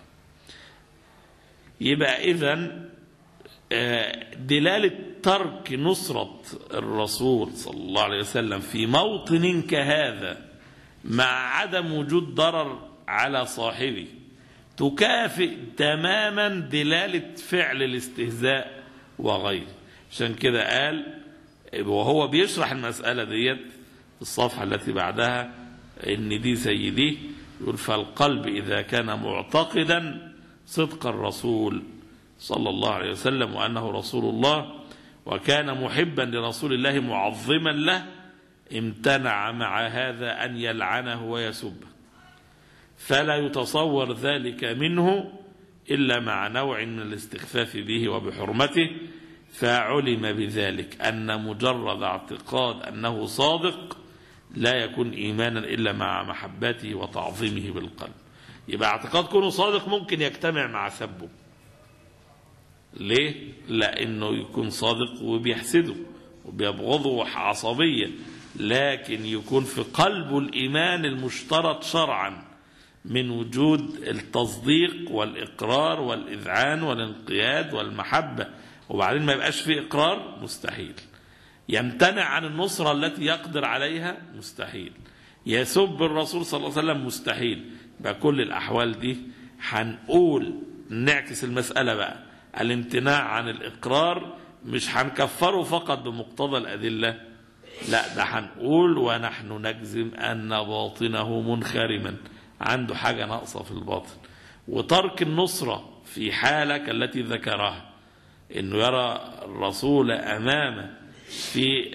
يبقى إذن دلالة ترك نصرة الرسول صلى الله عليه وسلم في موطن كهذا مع عدم وجود ضرر على صاحبه تكافئ تماما دلالة فعل الاستهزاء وغيره. عشان كده قال وهو بيشرح المسألة ديت في الصفحة التي بعدها إن دي زي دي، يقول فالقلب إذا كان معتقدا صدق الرسول صلى الله عليه وسلم وأنه رسول الله وكان محبا لرسول الله معظما له، امتنع مع هذا أن يلعنه ويسبه، فلا يتصور ذلك منه إلا مع نوع من الاستخفاف به وبحرمته، فعلم بذلك أن مجرد اعتقاد أنه صادق لا يكون إيمانا إلا مع محبته وتعظيمه بالقلب. يبقى اعتقاد كونه صادق ممكن يجتمع مع سبه. ليه؟ لأنه يكون صادق وبيحسده وبيبغضه عصبيا، لكن يكون في قلبه الإيمان المشترط شرعا من وجود التصديق والإقرار والإذعان والانقياد والمحبة، وبعدين ما يبقاش فيه إقرار، مستحيل. يمتنع عن النصرة التي يقدر عليها، مستحيل. يسب الرسول صلى الله عليه وسلم، مستحيل. بكل الأحوال دي هنقول نعكس المسألة بقى، الامتناع عن الإقرار مش هنكفره فقط بمقتضى الأدلة، لا ده هنقول ونحن نجزم أن باطنه منخرما، عنده حاجة ناقصة في الباطن. وترك النصرة في حالة كالتي ذكرها، إنه يرى الرسول أمامه في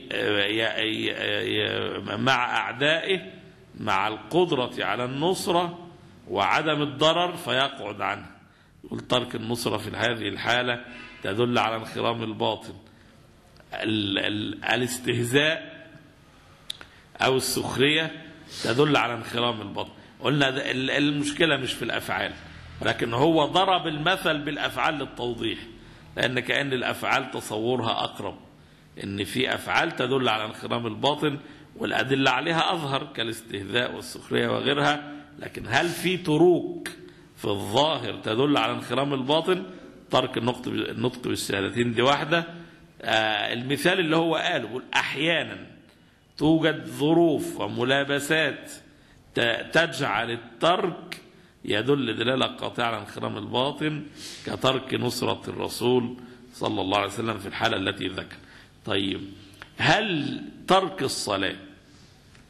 مع أعدائه مع القدرة على النصرة وعدم الضرر فيقعد عنه. يقول ترك النصرة في هذه الحالة تدل على انخرام الباطن. الاستهزاء أو السخرية تدل على انخرام الباطن. قلنا المشكلة مش في الأفعال، ولكن هو ضرب المثل بالأفعال للتوضيح، لأن كأن الأفعال تصورها أقرب، إن في أفعال تدل على انخرام الباطن والأدلة عليها أظهر كالاستهزاء والسخرية وغيرها، لكن هل في تروك في الظاهر تدل على انخرام الباطن؟ ترك النطق بالشهادتين دي واحدة. المثال اللي هو قاله، أحيانا توجد ظروف وملابسات تجعل الترك يدل دلالة قاطعة على انخرام الباطن، كترك نصرة الرسول صلى الله عليه وسلم في الحالة التي ذكر. طيب، هل ترك الصلاة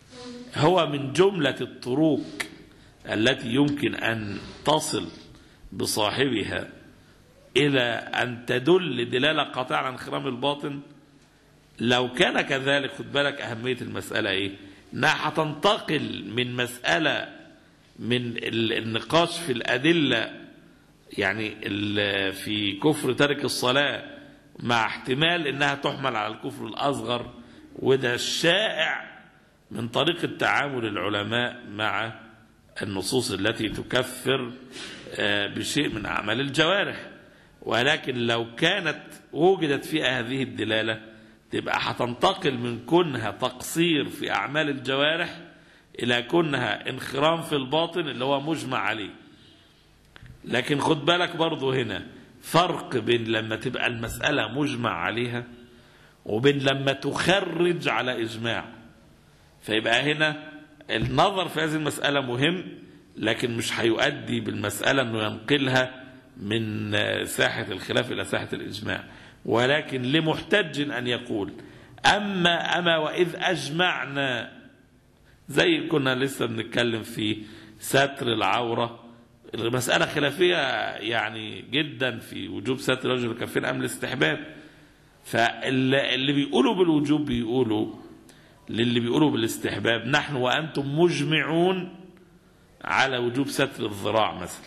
هو من جملة الطرق التي يمكن أن تصل بصاحبها إلى أن تدل دلالة قاطعة على انخرام الباطن. لو كان كذلك خد بالك أهمية المسألة إيه؟ إنها هتنتقل من مسألة من النقاش في الأدلة يعني في كفر ترك الصلاة مع احتمال إنها تحمل على الكفر الأصغر، وده الشائع من طريقة تعامل العلماء مع النصوص التي تكفر بشيء من أعمال الجوارح. ولكن لو كانت وجدت فيها هذه الدلالة تبقى هتنتقل من كونها تقصير في أعمال الجوارح إلى كونها انخرام في الباطن اللي هو مجمع عليه. لكن خد بالك برضو هنا فرق بين لما تبقى المسألة مجمع عليها وبين لما تخرج على إجماع. فيبقى هنا النظر في هذه المسألة مهم، لكن مش هيؤدي بالمسألة أنه ينقلها من ساحة الخلاف إلى ساحة الإجماع. ولكن لمحتج أن يقول أما وإذ أجمعنا، زي كنا لسه بنتكلم في ستر العورة، المسألة خلافية يعني جدا في وجوب ستر رجل الكفين أم الاستحباب. فاللي بيقولوا بالوجوب بيقولوا للي بيقولوا بالاستحباب نحن وأنتم مجمعون على وجوب ستر الذراع مثلا،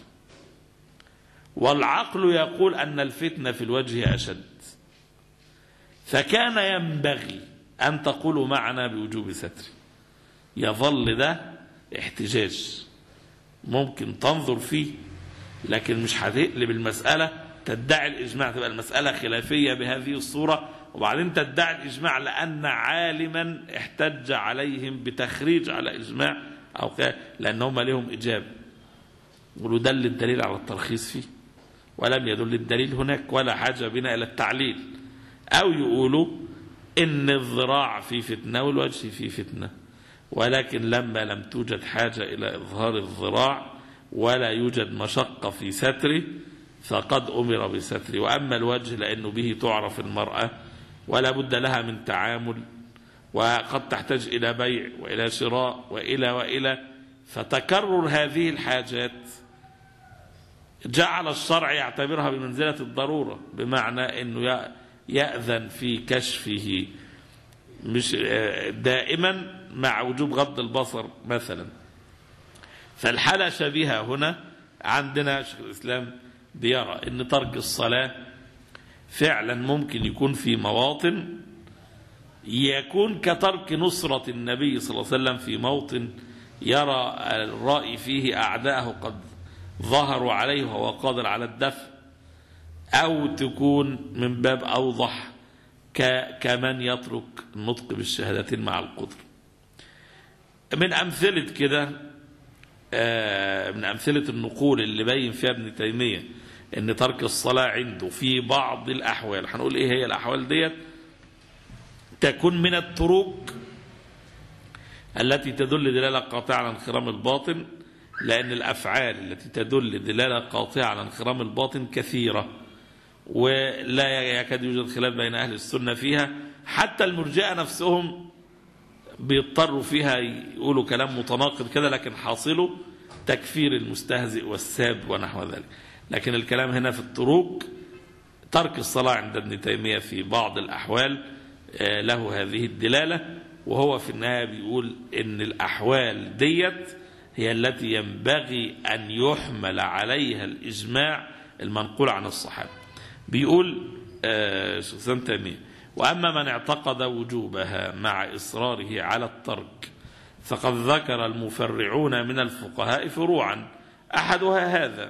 والعقل يقول أن الفتنة في الوجه أشد، فكان ينبغي أن تقولوا معنا بوجوب ستر. يظل ده احتجاج ممكن تنظر فيه، لكن مش هتقلب المسألة تدعي الإجماع، تبقى المسألة خلافية بهذه الصورة وبعدين تدعي الإجماع لأن عالما احتج عليهم بتخريج على إجماع أو لأنهم لهم إجابة. يقولوا دل الدليل على الترخيص فيه ولم يدل الدليل هناك ولا حاجة بنا إلى التعليل. أو يقولوا إن الذراع في فتنة والوجه في فتنة، ولكن لما لم توجد حاجة إلى إظهار الذراع ولا يوجد مشقة في ستره فقد أمر بستره. وأما الوجه لأنه به تعرف المرأة ولا بد لها من تعامل وقد تحتاج إلى بيع وإلى شراء وإلى فتكرر هذه الحاجات جعل الشرع يعتبرها بمنزلة الضرورة، بمعنى أنه يأذن في كشفه مش دائما مع وجوب غض البصر مثلا. فالحالة شبيهة هنا عندنا شيخ الإسلام بيرى أن ترك الصلاة فعلا ممكن يكون في مواطن يكون كترك نصرة النبي صلى الله عليه وسلم في موطن يرى الرأي فيه أعداءه قد ظهروا عليه وهو قادر على الدفع، أو تكون من باب أوضح كمن يترك النطق بالشهادتين مع القدر. من أمثلة كده من أمثلة النقول اللي بين فيها ابن تيمية أن ترك الصلاة عنده في بعض الأحوال، هنقول إيه هي الأحوال ديت، تكون من الطرق التي تدل دلالة قاطعة على انخرام الباطن، لأن الأفعال التي تدل دلالة قاطعة على انخرام الباطن كثيرة ولا يكاد يوجد خلاف بين أهل السنة فيها. حتى المرجئة نفسهم بيضطروا فيها يقولوا كلام متناقض كده، لكن حاصله تكفير المستهزئ والساب ونحو ذلك. لكن الكلام هنا في الطرق ترك الصلاة عند ابن تيمية في بعض الأحوال له هذه الدلالة، وهو في النهاية بيقول إن الأحوال ديت هي التي ينبغي أن يحمل عليها الإجماع المنقول عن الصحابة. بيقول شيخ تيمية: وأما من اعتقد وجوبها مع إصراره على الترك فقد ذكر المفرعون من الفقهاء فروعا، أحدها هذا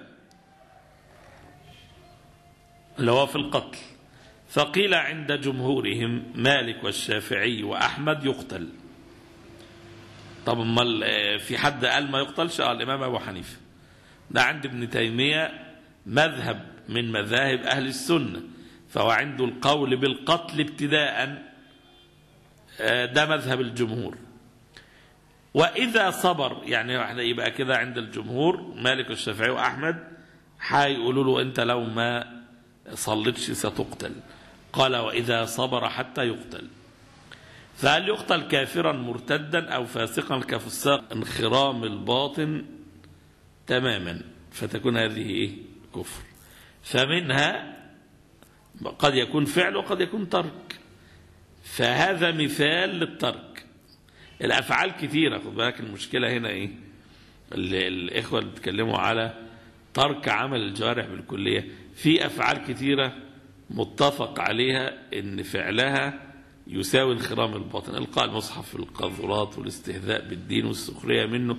اللي هو في القتل، فقيل عند جمهورهم مالك والشافعي وأحمد يقتل. طب في حد قال ما يقتلش؟ الإمام أبو حنيفة. ده عند ابن تيمية مذهب من مذاهب أهل السنة، فهو عنده القول بالقتل ابتداء، ده مذهب الجمهور. وإذا صبر يعني يبقى كده عند الجمهور مالك والشافعي وأحمد هيقولوا له أنت لو ما صلتش ستقتل. قال: وإذا صبر حتى يقتل. فهل يقتل كافرا مرتدا أو فاسقا كفساق انخرام الباطن تماما، فتكون هذه إيه؟ كفر. فمنها قد يكون فعل وقد يكون ترك، فهذا مثال للترك. الأفعال كثيرة، خد بالك المشكلة هنا إيه؟ الإخوة اللي بيتكلموا على ترك عمل الجوارح بالكلية، في أفعال كثيرة متفق عليها إن فعلها يساوي انخرام الباطن، إلقاء المصحف في القاذورات والاستهزاء بالدين والسخرية منه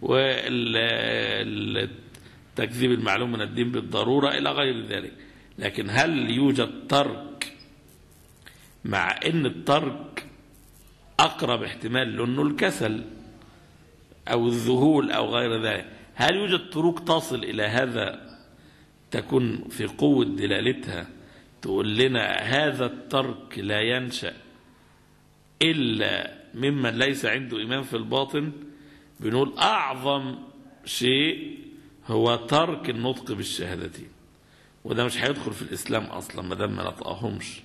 والتكذيب المعلوم من الدين بالضرورة إلى غير ذلك. لكن هل يوجد ترك، مع أن الترك أقرب احتمال لأنه الكسل أو الذهول أو غير ذلك، هل يوجد طرق تصل إلى هذا تكون في قوة دلالتها تقول لنا هذا الترك لا ينشأ إلا ممن ليس عنده إيمان في الباطن؟ بنقول أعظم شيء هو ترك النطق بالشهادتين، وده مش هيدخل في الإسلام أصلا ما دام ما نطقهمش.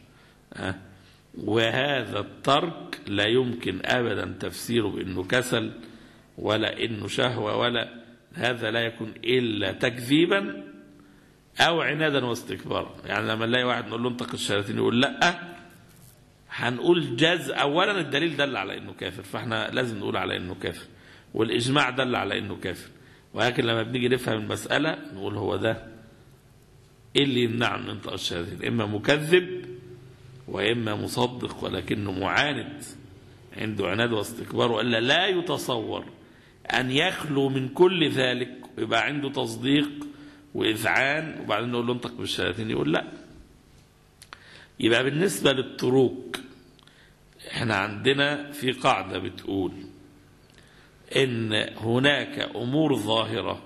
وهذا الترك لا يمكن أبدا تفسيره بأنه كسل ولا إنه شهوة، ولا هذا لا يكون إلا تكذيبا أو عنادا واستكبارا. يعني لما نلاقي واحد نقول له انطق الشهادتين يقول لا، هنقول جاز. أولا الدليل دل على إنه كافر، فإحنا لازم نقول على إنه كافر، والإجماع دل على إنه كافر. ولكن لما بنيجي نفهم المسألة نقول هو ده إيه اللي يمنع من انطق الشهادتين؟ إما مكذب وإما مصدق ولكنه معاند، عنده عناد واستكبار، وإلا لا يتصور أن يخلو من كل ذلك ويبقى عنده تصديق وإذعان وبعدين نقول له انطق بالشهادتين يقول لا. يبقى بالنسبة للطرق احنا عندنا في قاعدة بتقول إن هناك أمور ظاهرة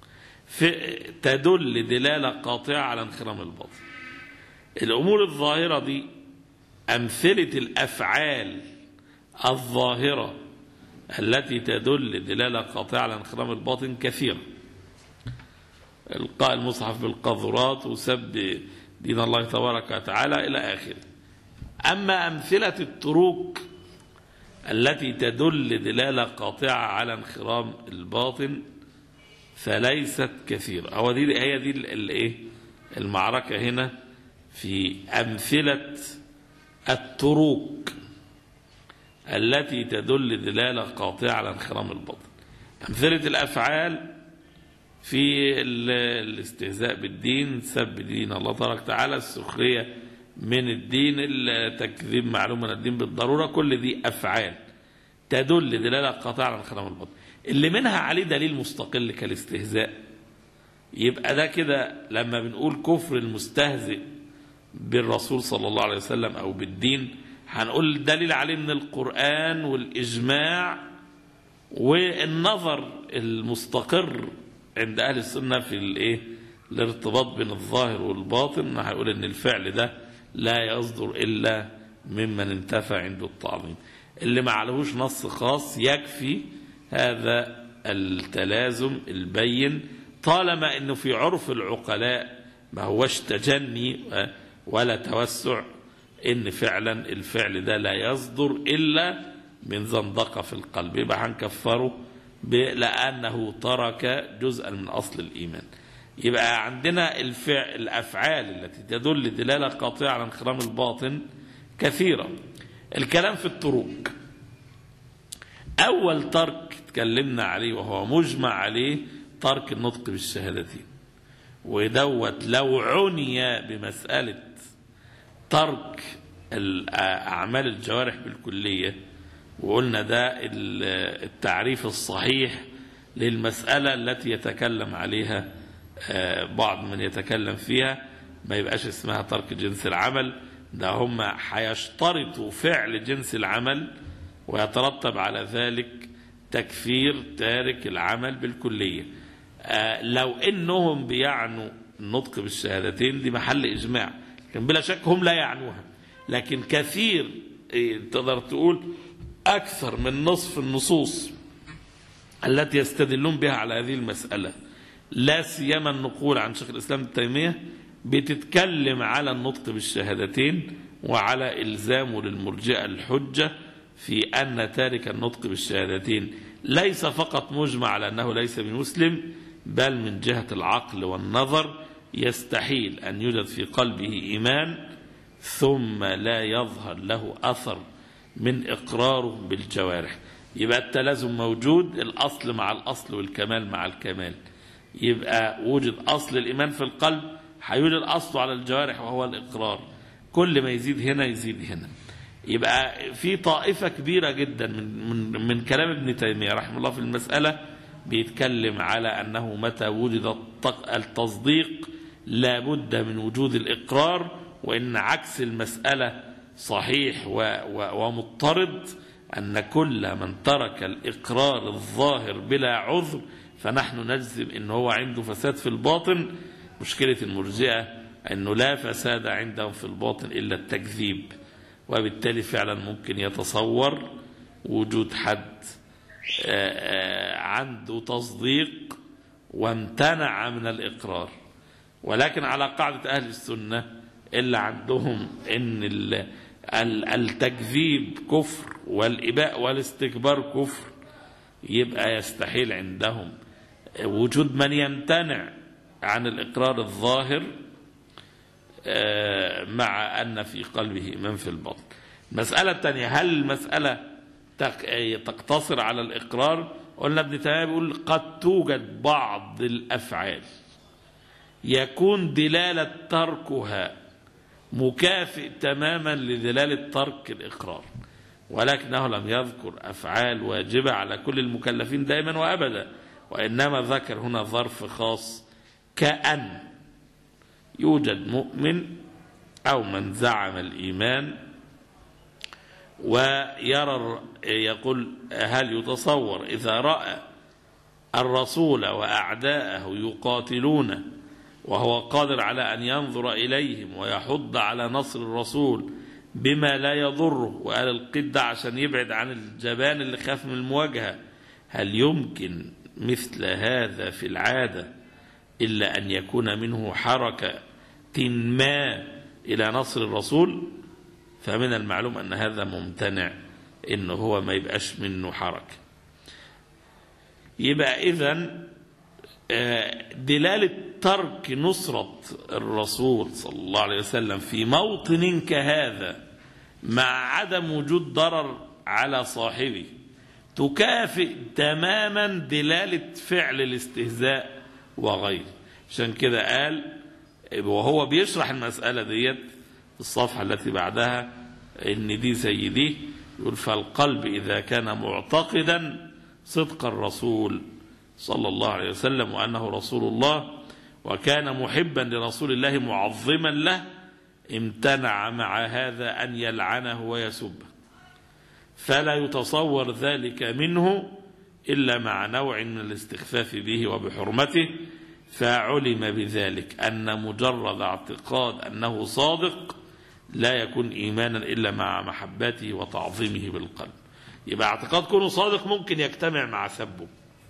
تدل دلالة قاطعة على انخرام الباطن. الأمور الظاهرة دي أمثلة الأفعال الظاهرة التي تدل دلالة قاطعة على انخرام الباطن كثيرة، إلقاء المصحف بالقاذورات وسب دين الله تبارك وتعالى إلى آخره. أما أمثلة الطرق التي تدل دلالة قاطعة على انخرام الباطن فليست كثيرة. هو دي هي دي المعركة هنا في أمثلة الطرق التي تدل دلالة قاطعة على انخرام الباطن. أمثلة الأفعال في الاستهزاء بالدين، سب دين الله تبارك وتعالى، السخرية من الدين، التكذيب معلوم من الدين بالضرورة، كل دي أفعال تدل دلالة قاطعة على انخرام الباطن. اللي منها عليه دليل مستقل كالاستهزاء، يبقى ده كده لما بنقول كفر المستهزئ بالرسول صلى الله عليه وسلم أو بالدين هنقول الدليل عليه من القرآن والإجماع والنظر المستقر عند أهل السنة في الارتباط بين الظاهر والباطن. هيقول إن الفعل ده لا يصدر إلا ممن انتفى عنده التعظيم. اللي ما عليهوش نص خاص يكفي هذا التلازم البين، طالما إنه في عرف العقلاء ما هوش تجني ولا توسع، إن فعلا الفعل ده لا يصدر إلا من زندقة في القلب، يبقى هنكفره لأنه ترك جزءا من أصل الإيمان. يبقى عندنا الأفعال التي تدل دلالة قاطعة على انخرام الباطن كثيرة. الكلام في الطرق، أول ترك تكلمنا عليه وهو مجمع عليه ترك النطق بالشهادتين، ودوت لو عني بمسألة ترك أعمال الجوارح بالكلية، وقلنا ده التعريف الصحيح للمسألة التي يتكلم عليها بعض من يتكلم فيها، ما يبقاش اسمها ترك جنس العمل، ده هم هيشترطوا فعل جنس العمل ويترتب على ذلك تكفير تارك العمل بالكلية. لو انهم بيعنوا النطق بالشهادتين دي محل اجماع، لكن بلا شك هم لا يعنوها. لكن كثير تقدر تقول اكثر من نصف النصوص التي يستدلون بها على هذه المسألة، لا سيما النقول عن شيخ الاسلام ابن تيمية، بتتكلم على النطق بالشهادتين وعلى إلزامه للمرجئة الحجة في أن تارك النطق بالشهادتين ليس فقط مجمع على أنه ليس بمسلم، بل من جهة العقل والنظر يستحيل أن يوجد في قلبه إيمان ثم لا يظهر له أثر من إقراره بالجوارح. يبقى التلازم موجود، الأصل مع الأصل والكمال مع الكمال. يبقى وجد أصل الإيمان في القلب، هيوجد أصله على الجوارح وهو الإقرار. كل ما يزيد هنا يزيد هنا. يبقى في طائفة كبيرة جدا من كلام ابن تيمية رحمه الله في المسألة بيتكلم على أنه متى وجد التصديق لابد من وجود الإقرار، وإن عكس المسألة صحيح ومضطرد، أن كل من ترك الإقرار الظاهر بلا عذر فنحن نجزم أنه هو عنده فساد في الباطن. مشكلة المرجئة أنه لا فساد عندهم في الباطن إلا التكذيب، وبالتالي فعلا ممكن يتصور وجود حد عنده تصديق وامتنع من الإقرار، ولكن على قاعدة أهل السنة إلا عندهم أن التكذيب كفر والإباء والاستكبار كفر، يبقى يستحيل عندهم وجود من يمتنع عن الإقرار الظاهر مع أن في قلبه إيمان في الباطن. المسألة الثانية، هل المسألة تقتصر على الإقرار؟ قلنا ابن تيمية بيقول قد توجد بعض الأفعال يكون دلالة تركها مكافئ تماما لدلالة ترك الإقرار، ولكنه لم يذكر أفعال واجبة على كل المكلفين دائما وأبدا، وإنما ذكر هنا ظرف خاص، كأن يوجد مؤمن أو من زعم الإيمان ويرى، يقول هل يتصور إذا رأى الرسول وأعداءه يقاتلون وهو قادر على أن ينظر إليهم ويحض على نصر الرسول بما لا يضره، وقال القدة عشان يبعد عن الجبان اللي خاف من المواجهة، هل يمكن مثل هذا في العادة إلا أن يكون منه حركة ما إلى نصر الرسول؟ فمن المعلوم أن هذا ممتنع، إنه هو ما يبقاش منه حركة. يبقى إذن دلالة ترك نصرة الرسول صلى الله عليه وسلم في موطن كهذا مع عدم وجود ضرر على صاحبه تكافئ تماما دلالة فعل الاستهزاء وغيره. عشان كده قال وهو بيشرح المسألة ديت الصفحة التي بعدها إن دي زي دي، يقول فالقلب إذا كان معتقدا صدق الرسول صلى الله عليه وسلم وأنه رسول الله وكان محبا لرسول الله معظما له، امتنع مع هذا أن يلعنه ويسبه، فلا يتصور ذلك منه إلا مع نوع من الاستخفاف به وبحرمته، فعلم بذلك أن مجرد اعتقاد أنه صادق لا يكون إيمانا إلا مع محبته وتعظيمه بالقلب. يبقى اعتقاد كونه صادق ممكن يجتمع مع سبه.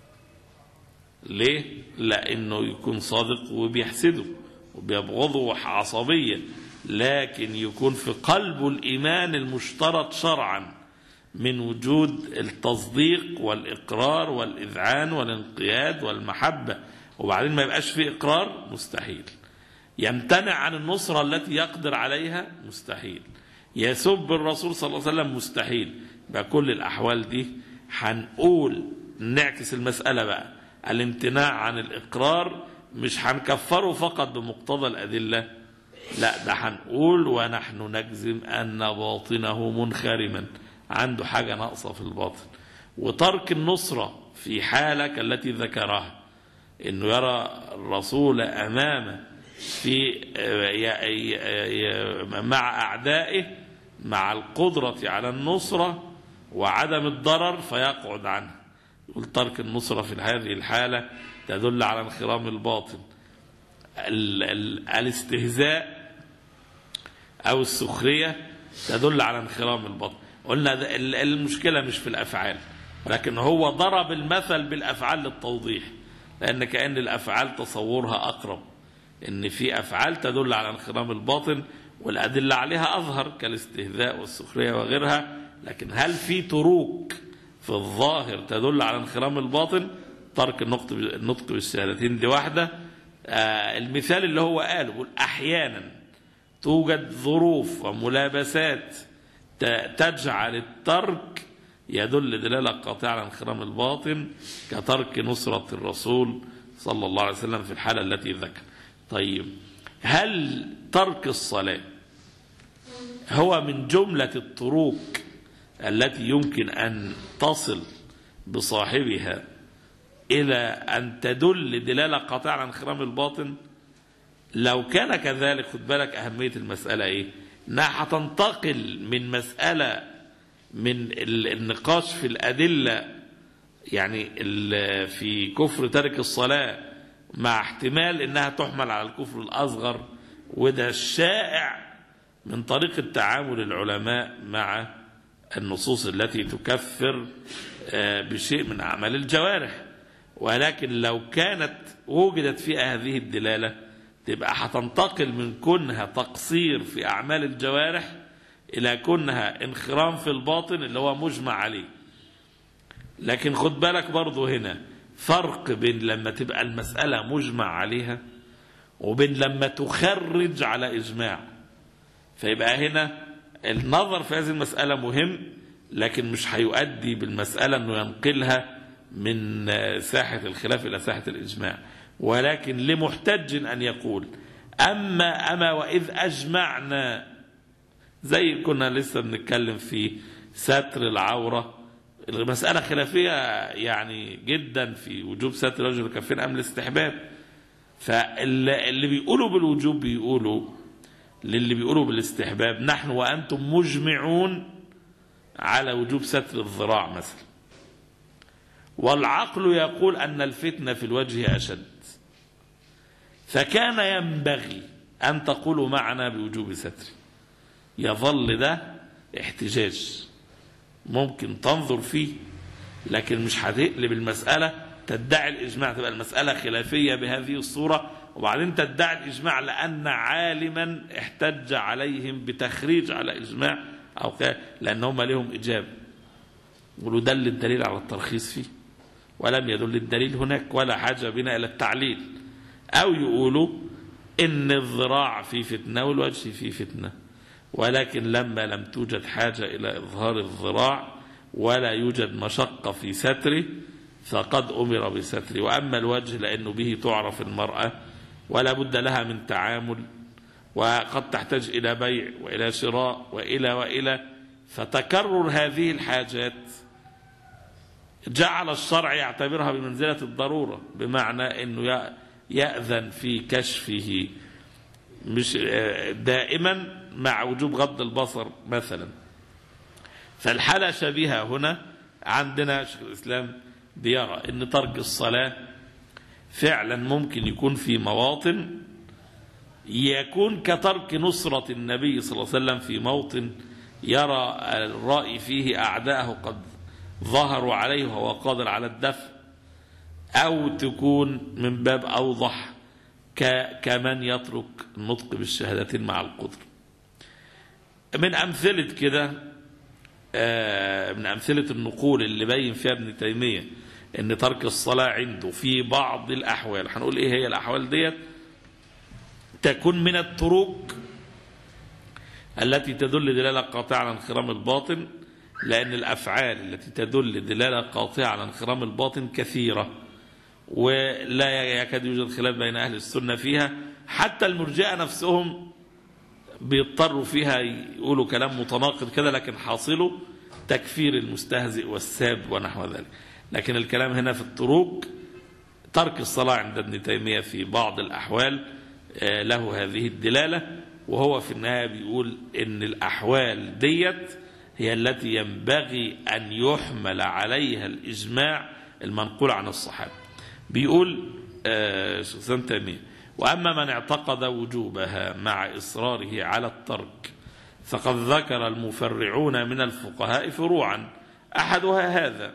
ليه؟ لأنه يكون صادق وبيحسده وبيبغضه عصبيا، لكن يكون في قلبه الإيمان المشترط شرعا من وجود التصديق والإقرار والإذعان والانقياد والمحبة، وبعدين ما يبقاش في إقرار، مستحيل. يمتنع عن النصرة التي يقدر عليها، مستحيل. يسب الرسول صلى الله عليه وسلم، مستحيل. بكل الأحوال دي هنقول نعكس المسألة بقى، الامتناع عن الإقرار مش هنكفره فقط بمقتضى الأدلة، لا ده هنقول ونحن نجزم أن باطنه منخرما، عنده حاجة ناقصة في الباطن. وترك النصرة في حالة كالتي ذكرها، إنه يرى الرسول أمامه في مع أعدائه مع القدرة على النصرة وعدم الضرر فيقعد عنه. يقول ترك النصرة في هذه الحالة تدل على انخرام الباطن. الاستهزاء أو السخرية تدل على انخرام الباطن. قلنا المشكلة مش في الأفعال، لكن هو ضرب المثل بالأفعال للتوضيح، لأن كأن الأفعال تصورها أقرب، إن في أفعال تدل على انخرام الباطن والأدلة عليها أظهر كالاستهزاء والسخرية وغيرها، لكن هل في تروك في الظاهر تدل على انخرام الباطن؟ ترك النطق بالشهادتين دي واحدة. المثال اللي هو قاله بيقول أحيانا توجد ظروف وملابسات تجعل الترك يدل دلالة قاطعة على انخرام الباطن، كترك نصرة الرسول صلى الله عليه وسلم في الحالة التي ذكر. طيب هل ترك الصلاة هو من جملة التروك التي يمكن أن تصل بصاحبها إلى أن تدل دلالة قاطعة على انخرام الباطن؟ لو كان كذلك خد بالك أهمية المسألة إيه؟ إنها هتنتقل من مسألة من النقاش في الأدلة يعني في كفر ترك الصلاة مع احتمال إنها تحمل على الكفر الأصغر، وده الشائع من طريقة تعامل العلماء مع النصوص التي تكفر بشيء من أعمال الجوارح. ولكن لو كانت وجدت فيها هذه الدلالة تبقى هتنتقل من كونها تقصير في أعمال الجوارح إلى كونها انخرام في الباطن اللي هو مجمع عليه. لكن خد بالك برضو هنا فرق بين لما تبقى المسألة مجمع عليها وبين لما تخرج على إجماع. فيبقى هنا النظر في هذه المسألة مهم، لكن مش هيؤدي بالمسألة أنه ينقلها من ساحة الخلاف إلى ساحة الإجماع. ولكن لمحتج أن يقول أما وإذ أجمعنا، زي كنا لسه بنتكلم في ستر العورة، المسألة خلافية يعني جدا في وجوب ستر الرجل الكفين أم الاستحباب. فاللي بيقولوا بالوجوب بيقولوا للي بيقولوا بالاستحباب نحن وأنتم مجمعون على وجوب ستر الذراع مثلا، والعقل يقول أن الفتنة في الوجه أشد، فكان ينبغي أن تقولوا معنا بوجوب ستر. يظل ده احتجاج ممكن تنظر فيه، لكن مش هتقلب المسألة تدعي الإجماع، تبقى المسألة خلافية بهذه الصورة وبعدين تدعي الإجماع لأن عالما احتج عليهم بتخريج على إجماع أو لأنهم لهم إجابة. يقولوا دل الدليل على الترخيص فيه ولم يدل الدليل هناك ولا حاجة بنا إلى التعليل. أو يقولوا إن الذراع في فتنة والوجه في فتنة، ولكن لما لم توجد حاجة إلى إظهار الذراع ولا يوجد مشقة في ستره فقد أمر بستره. وأما الوجه لأنه به تعرف المرأة ولا بد لها من تعامل وقد تحتاج إلى بيع وإلى شراء وإلى فتكرر هذه الحاجات جعل الشرع يعتبرها بمنزلة الضرورة، بمعنى أنه يأذن في كشفه مش دائما مع وجوب غض البصر مثلا. فالحالة شبيهة هنا عندنا شيخ الإسلام بيرى أن ترك الصلاة فعلا ممكن يكون في مواطن يكون كترك نصرة النبي صلى الله عليه وسلم في موطن يرى الرأي فيه أعداءه قد ظهروا عليه وهو قادر على الدفع، أو تكون من باب أوضح كمن يترك النطق بالشهادتين مع القدر. من أمثلة كده من أمثلة النقول اللي بين فيها ابن تيمية أن ترك الصلاة عنده في بعض الأحوال، هنقول إيه هي الأحوال ديت، تكون من التروك التي تدل دلالة قاطعة على انخرام الباطن، لأن الأفعال التي تدل دلالة قاطعة على انخرام الباطن كثيرة ولا يكاد يوجد خلاف بين أهل السنة فيها. حتى المرجئة نفسهم بيضطروا فيها يقولوا كلام متناقض كده، لكن حاصله تكفير المستهزئ والساب ونحو ذلك. لكن الكلام هنا في التروك ترك الصلاة عند ابن تيمية في بعض الأحوال له هذه الدلالة، وهو في النهاية بيقول إن الأحوال ديت هي التي ينبغي أن يحمل عليها الإجماع المنقول عن الصحابة. بيقول شيخ ابن تيمية: وأما من اعتقد وجوبها مع إصراره على الترك فقد ذكر المفرعون من الفقهاء فروعا، أحدها هذا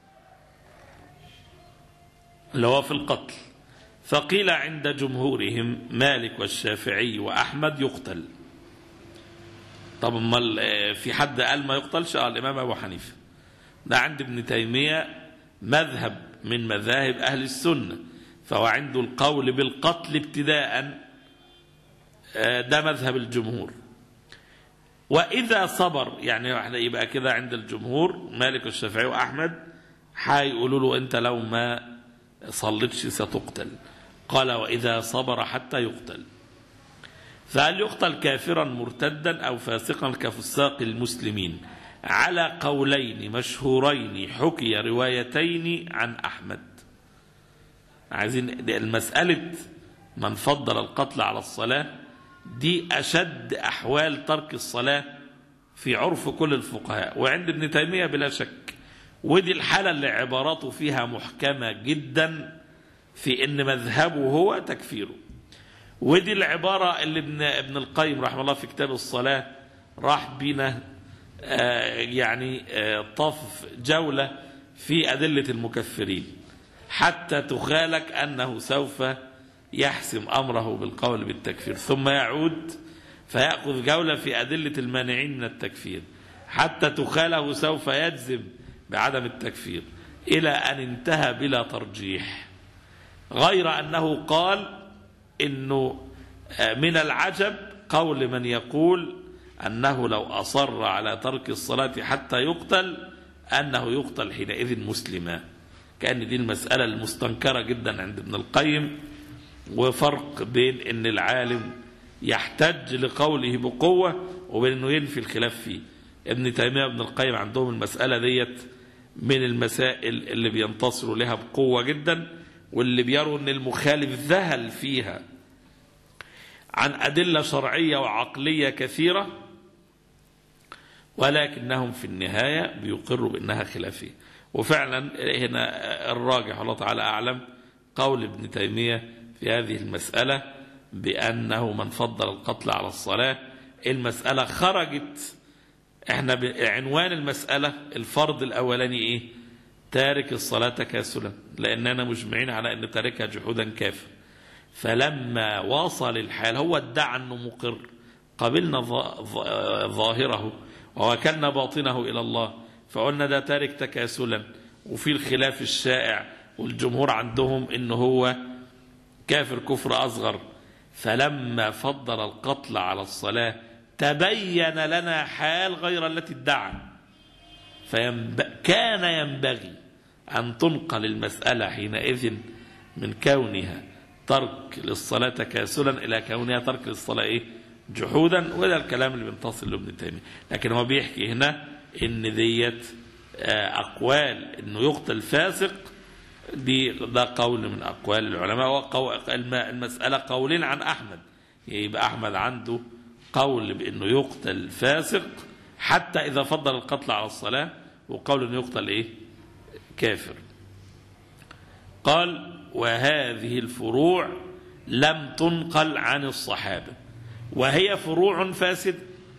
اللي هو في القتل، فقيل عند جمهورهم مالك والشافعي وأحمد يقتل. طب امال في حد قال ما يقتلش؟ الإمام أبو حنيفة. ده عند ابن تيمية مذهب من مذاهب أهل السنة، فهو عنده القول بالقتل ابتداء، ده مذهب الجمهور. وإذا صبر، يعني يبقى كده عند الجمهور مالك والشافعي وأحمد هيقولوا له أنت لو ما صليتش ستقتل. قال وإذا صبر حتى يقتل. فهل يقتل كافرا مرتدا أو فاسقا كفساق المسلمين؟ على قولين مشهورين حكي روايتين عن أحمد. عايزين المسألة من فضل القتل على الصلاة دي أشد أحوال ترك الصلاة في عرف كل الفقهاء، وعند ابن تيمية بلا شك. ودي الحالة اللي عباراته فيها محكمة جدا في ان مذهبه هو تكفيره. ودي العبارة اللي ابن القيم رحمه الله في كتاب الصلاة راح بينا طف جولة في أدلة المكفرين حتى تخالك أنه سوف يحسم أمره بالقول بالتكفير، ثم يعود فيأخذ جولة في أدلة المانعين من التكفير حتى تخاله سوف يجزم بعدم التكفير، إلى أن انتهى بلا ترجيح، غير أنه قال إنه من العجب قول من يقول أنه لو أصر على ترك الصلاة حتى يقتل أنه يقتل حينئذ مسلما. كأن دي المسألة المستنكرة جدا عند ابن القيم، وفرق بين أن العالم يحتج لقوله بقوة وبين أنه ينفي الخلاف فيه. ابن تيمية وابن القيم عندهم المسألة ديت من المسائل اللي بينتصروا لها بقوة جدا، واللي بيروا أن المخالف ذهل فيها عن أدلة شرعية وعقلية كثيرة، ولكنهم في النهاية بيقروا بأنها خلافية. وفعلا هنا الراجح الله تعالى أعلم قول ابن تيمية في هذه المسألة بأنه من فضل القتل على الصلاة. المسألة خرجت، احنا بعنوان المسألة الفرض الأولاني ايه؟ تارك الصلاة تكاسلا، لأننا مجمعين على أن تاركها جحودا كافر. فلما وصل الحال هو ادعى أنه مقر، قبلنا ظاهره ووكلنا باطنه إلى الله، فقلنا ده تارك تكاسلا، وفي الخلاف الشائع والجمهور عندهم أنه هو كافر كفر أصغر. فلما فضل القتل على الصلاة تبين لنا حال غير التي ادعى، كان ينبغي أن تنقل المسألة حينئذ من كونها ترك للصلاة تكاسلا إلى كونها ترك للصلاة إيه؟ جحودا. وده الكلام اللي بنتصل لابن تيمية. لكن هو بيحكي هنا إن ديت أقوال إنه يقتل فاسق، ده قول من أقوال العلماء. المسألة قولين عن أحمد، يبقى أحمد عنده قول بأنه يقتل فاسق حتى إذا فضل القتل على الصلاة، وقول أنه يقتل إيه؟ كافر. قال وهذه الفروع لم تنقل عن الصحابة وهي فروع فاسد.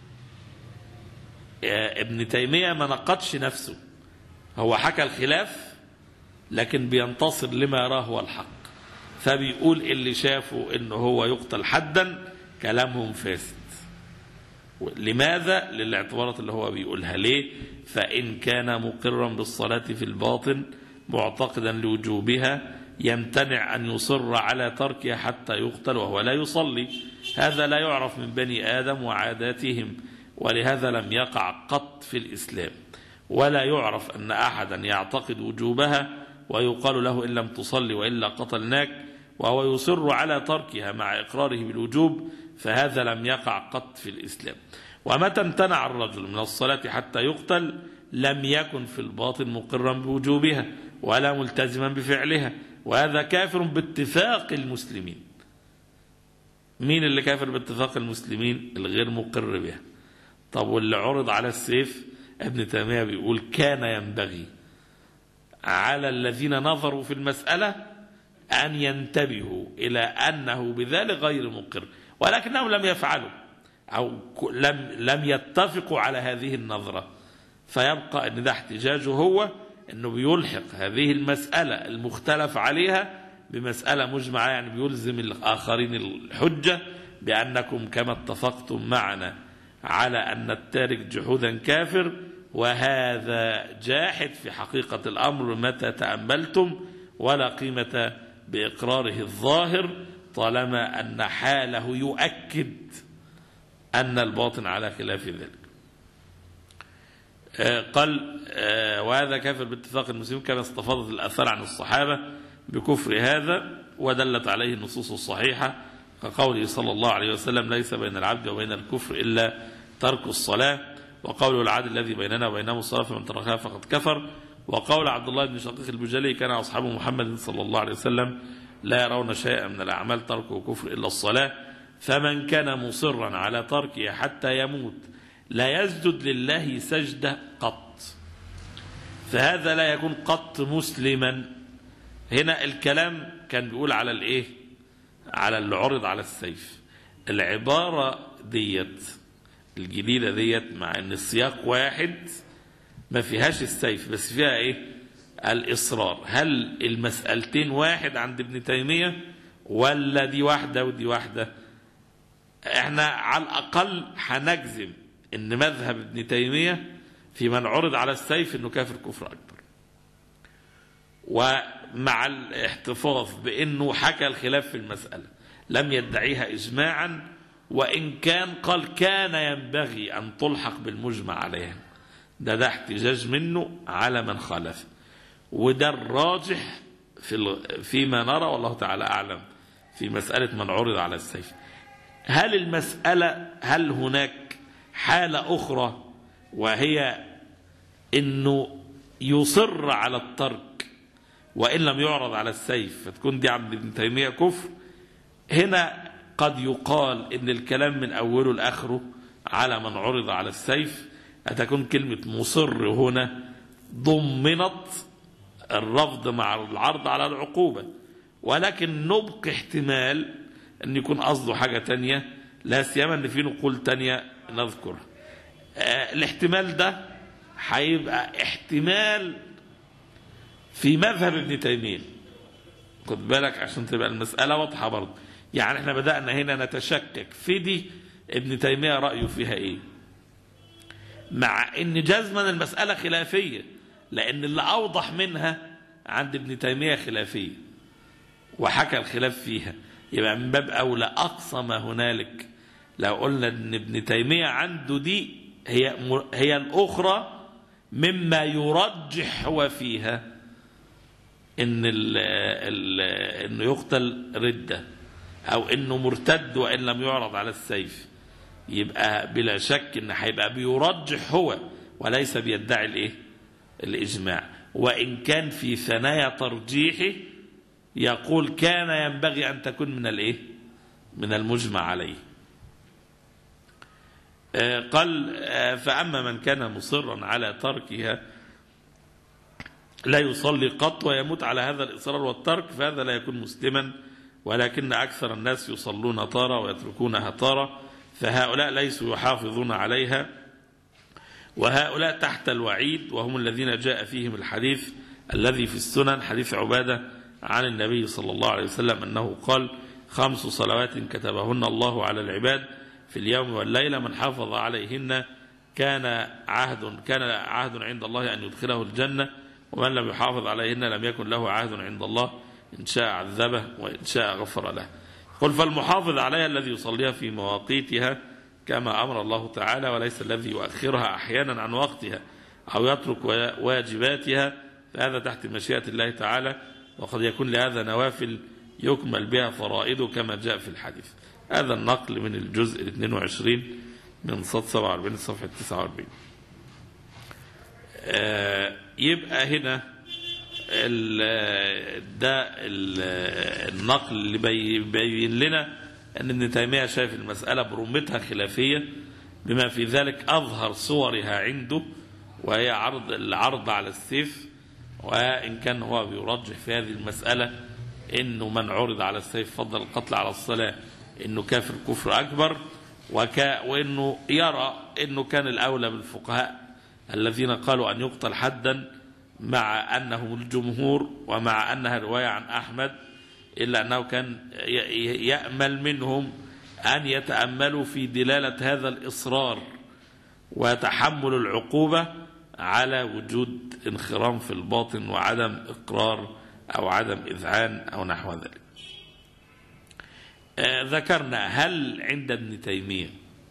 ابن تيمية ما نقدش نفسه، هو حكى الخلاف لكن بينتصر لما يراه هو الحق، فبيقول اللي شافوا انه هو يقتل حدا كلامهم فاسد. لماذا؟ للاعتبارات اللي هو بيقولها. ليه؟ فإن كان مقرا بالصلاة في الباطن معتقدا لوجوبها يمتنع أن يصر على تركها حتى يقتل وهو لا يصلي. هذا لا يعرف من بني آدم وعاداتهم، ولهذا لم يقع قط في الإسلام، ولا يعرف أن أحدا يعتقد وجوبها ويقال له إن لم تصلي وإلا قتلناك وهو يصر على تركها مع إقراره بالوجوب، فهذا لم يقع قط في الإسلام. ومتى امتنع الرجل من الصلاة حتى يقتل لم يكن في الباطن مقرا بوجوبها ولا ملتزما بفعلها، وهذا كافر باتفاق المسلمين. مين اللي كافر باتفاق المسلمين؟ الغير مقر بها. طب واللي عرض على السيف؟ ابن تيمية بيقول كان ينبغي على الذين نظروا في المسألة أن ينتبهوا إلى أنه بذلك غير مقر، ولكنهم لم يفعلوا أو لم يتفقوا على هذه النظرة، فيبقى أن ده احتجاجه هو أنه بيلحق هذه المسألة المختلف عليها بمسألة مجمعة، يعني بيلزم الآخرين الحجة بأنكم كما اتفقتم معنا على أن التارك جحودا كافر، وهذا جاحد في حقيقة الأمر متى تأملتم، ولا قيمة بإقراره الظاهر طالما أن حاله يؤكد أن الباطن على خلاف ذلك. قال وهذا كافر باتفاق المسلمين، كما استفاضت الآثار عن الصحابة بكفر هذا، ودلت عليه النصوص الصحيحة كقوله صلى الله عليه وسلم: ليس بين العبد وبين الكفر إلا ترك الصلاة، وقوله: العدل الذي بيننا وبينهم الصلاة فمن تركها فقد كفر، وقول عبد الله بن شقيق البجلي: كان أصحاب محمد صلى الله عليه وسلم لا يرون شيئا من الأعمال تركه كفر إلا الصلاة، فمن كان مصرا على تركها حتى يموت لا يسجد لله سجدة قط، فهذا لا يكون قط مسلما. هنا الكلام كان بيقول على الايه؟ على اللي عرض على السيف. العبارة ديت الجديدة ديت، مع ان السياق واحد ما فيهاش السيف بس فيها ايه؟ الإصرار. هل المسألتين واحد عند ابن تيمية ولا دي واحدة ودي واحدة؟ احنا على الأقل هنجزم ان مذهب ابن تيمية في من عرض على السيف انه كافر كفر أكبر، ومع الاحتفاظ بانه حكى الخلاف في المسألة، لم يدعيها إجماعا، وإن كان قال كان ينبغي أن تلحق بالمجمع عليها. ده احتجاج منه على من خالف، وده الراجح فيما نرى والله تعالى أعلم في مسألة من عرض على السيف. هل هناك حالة أخرى وهي إنه يصر على الترك وإن لم يعرض على السيف فتكون دي عند ابن تيمية كفر؟ هنا قد يقال إن الكلام من أوله لآخره على من عرض على السيف، هتكون كلمة مصر هنا ضمنت الرفض مع العرض على العقوبة، ولكن نبقى احتمال أن يكون قصده حاجة تانية، لا سيما أن في نقول تانية نذكرها. الاحتمال ده هيبقى احتمال في مذهب ابن تيمية، خد بالك عشان تبقى المسألة واضحة برضه. يعني احنا بدأنا هنا نتشكك في دي ابن تيمية رأيه فيها ايه، مع ان جزما المسألة خلافية، لان اللي اوضح منها عند ابن تيمية خلافية وحكى الخلاف فيها، يبقى من باب اولى اقصى ما هنالك لو قلنا ان ابن تيمية عنده دي هي الاخرى مما يرجح هو فيها انه يقتل ردة او انه مرتد وان لم يعرض على السيف، يبقى بلا شك ان هيبقى بيرجح هو وليس بيدعي الايه؟ الاجماع. وان كان في ثنايا ترجيحه يقول كان ينبغي ان تكون من الايه؟ من المجمع عليه. قال فاما من كان مصرا على تركها لا يصلي قط ويموت على هذا الإصرار والترك، فهذا لا يكون مسلما، ولكن أكثر الناس يصلون تارة ويتركونها تارة، فهؤلاء ليسوا يحافظون عليها، وهؤلاء تحت الوعيد، وهم الذين جاء فيهم الحديث الذي في السنن، حديث عبادة عن النبي صلى الله عليه وسلم أنه قال: 5 صلوات كتبهن الله على العباد في اليوم والليلة، من حافظ عليهن كان عهد عند الله أن يدخله الجنة، ومن لم يحافظ عليهن لم يكن له عهد عند الله، إن شاء عذبه وإن شاء غفر له. قل فالمحافظ عليها الذي يصليها في مواقيتها كما أمر الله تعالى، وليس الذي يؤخرها أحيانا عن وقتها أو يترك واجباتها، فهذا تحت مشيئة الله تعالى، وقد يكون لهذا نوافل يكمل بها فرائضه كما جاء في الحديث. هذا النقل من الجزء 22 من صد 47 صفحة 49. يبقى هنا ده النقل اللي بيبين لنا أن ابن تيمية شايف المسألة برمتها خلافية، بما في ذلك أظهر صورها عنده وهي العرض على السيف، وإن كان هو بيرجح في هذه المسألة إنه من عرض على السيف فضل القتل على الصلاة إنه كافر كفر أكبر، وإنه يرى إنه كان الأولى بالفقهاء الذين قالوا أن يقتل حدا، مع أنهم الجمهور ومع أنها رواية عن أحمد، إلا أنه كان يأمل منهم أن يتأملوا في دلالة هذا الإصرار وتحمل العقوبة على وجود انخرام في الباطن وعدم إقرار أو عدم إذعان أو نحو ذلك. ذكرنا هل عند ابن تيمية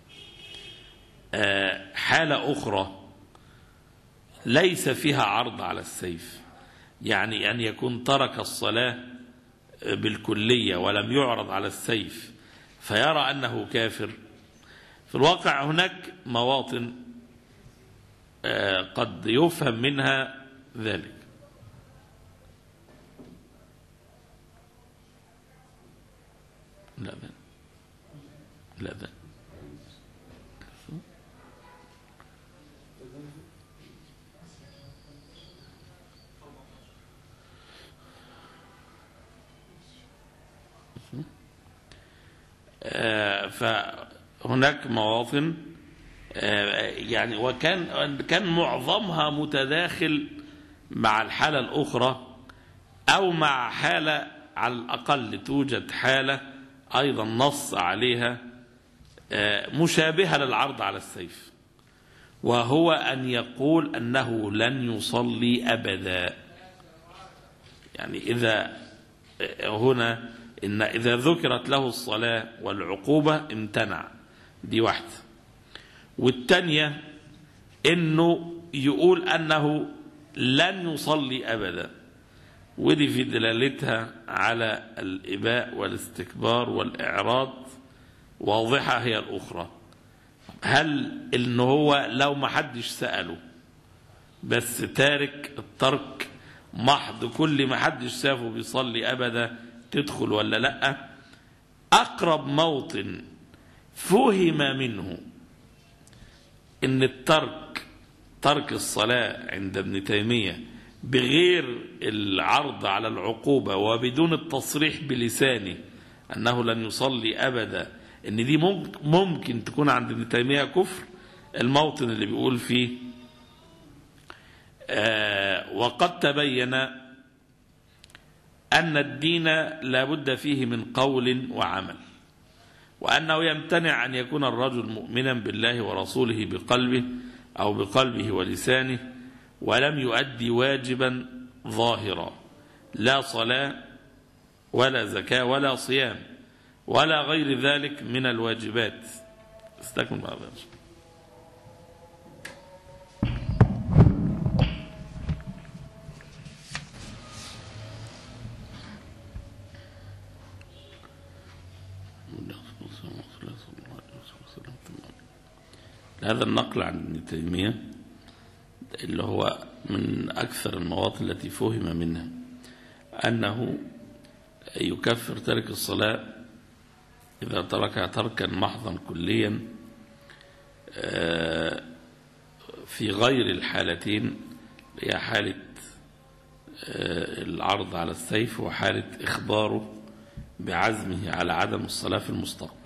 حالة أخرى ليس فيها عرض على السيف، يعني أن يكون ترك الصلاة بالكلية ولم يعرض على السيف فيرى أنه كافر؟ في الواقع هناك مواطن قد يفهم منها ذلك. لا فهناك مواطن يعني كان معظمها متداخل مع الحالة الأخرى، أو مع حالة على الأقل توجد حالة أيضا نص عليها مشابهة للعرض على السيف، وهو أن يقول أنه لن يصلي أبدا. يعني إذا ذكرت له الصلاة والعقوبة امتنع، دي واحدة. والتانية إنه يقول أنه لن يصلي أبدا، ودي في دلالتها على الإباء والاستكبار والإعراض واضحة هي الأخرى. هل إنه هو لو ما حدش سأله بس الترك محض، كل ما حدش شافه بيصلي أبدا تدخل ولا لا؟ أقرب موطن فهم منه إن ترك الصلاة عند ابن تيمية بغير العرض على العقوبة وبدون التصريح بلسانه أنه لن يصلي أبدا، إن دي ممكن تكون عند ابن تيمية كفر. الموطن اللي بيقول فيه وقد تبين أن الدين لا بد فيه من قول وعمل، وأنه يمتنع أن يكون الرجل مؤمنا بالله ورسوله بقلبه أو بقلبه ولسانه ولم يؤدي واجبا ظاهرا، لا صلاة ولا زكاة ولا صيام ولا غير ذلك من الواجبات. استكمل بعض هذا النقل عن ابن تيمية اللي هو من أكثر المواطن التي فهم منها أنه يكفر ترك الصلاة إذا تركها تركا محضا كليا في غير الحالتين، هي حالة العرض على السيف وحالة إخباره بعزمه على عدم الصلاة في المستقبل.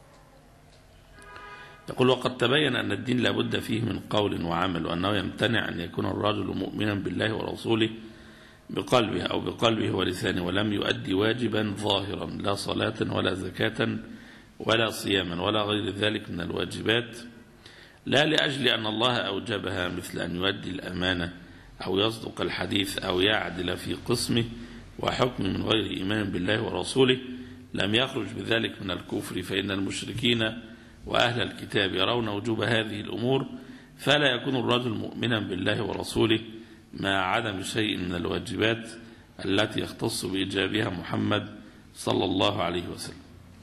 يقول وقد تبين أن الدين لا بد فيه من قول وعمل، وأنه يمتنع أن يكون الرجل مؤمنا بالله ورسوله بقلبه أو بقلبه ولسانه ولم يؤدي واجبا ظاهرا، لا صلاة ولا زكاة ولا صياما ولا غير ذلك من الواجبات، لا لأجل أن الله أوجبها مثل أن يؤدي الأمانة أو يصدق الحديث أو يعدل في قسمه وحكم من غير إيمان بالله ورسوله، لم يخرج بذلك من الكفر، فإن المشركين وأهل الكتاب يرون وجوب هذه الأمور، فلا يكون الرجل مؤمنا بالله ورسوله مع عدم شيء من الواجبات التي يختص بإيجابها محمد صلى الله عليه وسلم.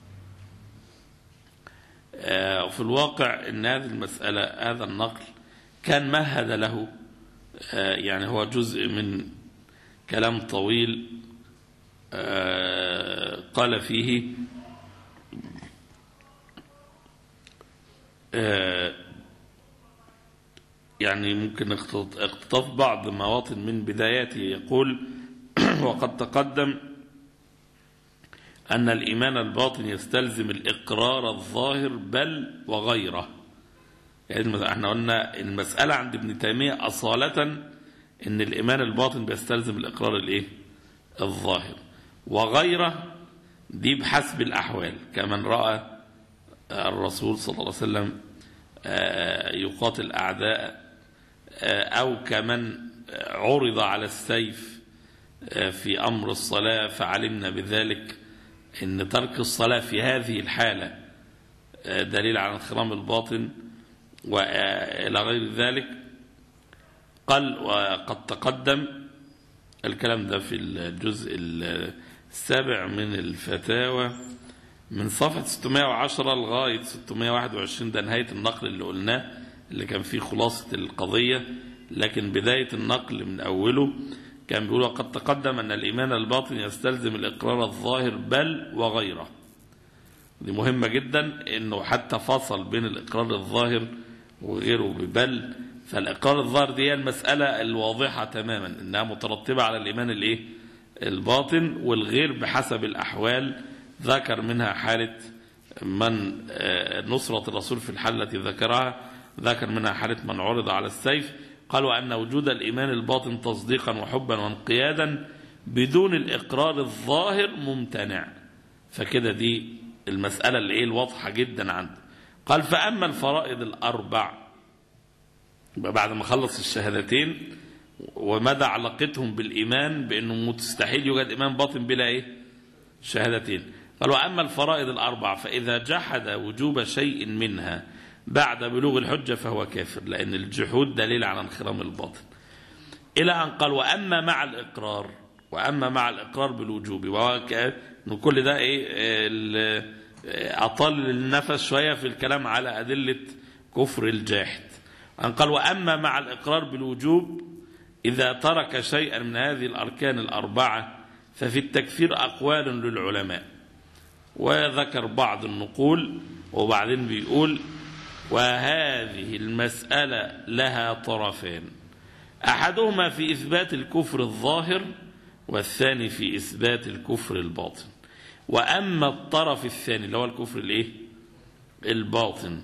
وفي الواقع أن هذه المسألة هذا النقل كان مهد له، يعني هو جزء من كلام طويل قال فيه يعني ممكن اقتطف بعض مواطن من بداياته. يقول وقد تقدم أن الإيمان الباطن يستلزم الإقرار الظاهر بل وغيره. يعني احنا قلنا المسألة عند ابن تيمية أصالة أن الإيمان الباطن بيستلزم الإقرار الظاهر، وغيره دي بحسب الأحوال، كمن رأى الرسول صلى الله عليه وسلم يقاتل أعداء، أو كمن عرض على السيف في أمر الصلاة فعلمنا بذلك إن ترك الصلاة في هذه الحالة دليل على انخرام الباطن وإلى غير ذلك. قال وقد تقدم الكلام ده في الجزء السابع من الفتاوى من صفحة 610 لغاية 621، ده نهاية النقل اللي قلناه اللي كان فيه خلاصة القضية، لكن بداية النقل من أوله كان بيقول وقد تقدم أن الإيمان الباطن يستلزم الإقرار الظاهر بل وغيره. دي مهمة جدا، إنه حتى فصل بين الإقرار الظاهر وغيره ببل. فالإقرار الظاهر دي هي المسألة الواضحة تماما إنها مترتبة على الإيمان الباطن، والغير بحسب الأحوال. ذكر منها حالة من نصرة الرسول في الحالة التي ذكرها، ذكر منها حالة من عرض على السيف. قال وأن وجود الإيمان الباطن تصديقا وحبا وانقيادا بدون الإقرار الظاهر ممتنع. فكده دي المسألة اللي الواضحة جدا عنده. قال فأما الفرائض الأربع، بعد ما خلص الشهادتين ومدى علاقتهم بالإيمان بأنه مستحيل يوجد إيمان باطن بلا شهادتين. قال وأما الفرائض الأربع فإذا جحد وجوب شيء منها بعد بلوغ الحجة فهو كافر، لأن الجحود دليل على انخرام الباطن. إلى أن قال وأما مع الإقرار بالوجوب، وكل ده أطال النفس شوية في الكلام على أدلة كفر الجاحد. أن قال وأما مع الإقرار بالوجوب إذا ترك شيئا من هذه الأركان الأربعة ففي التكفير أقوال للعلماء، وذكر بعض النقول وبعدين بيقول وهذه المسألة لها طرفان، أحدهما في إثبات الكفر الظاهر والثاني في إثبات الكفر الباطن. وأما الطرف الثاني اللي هو الكفر الباطن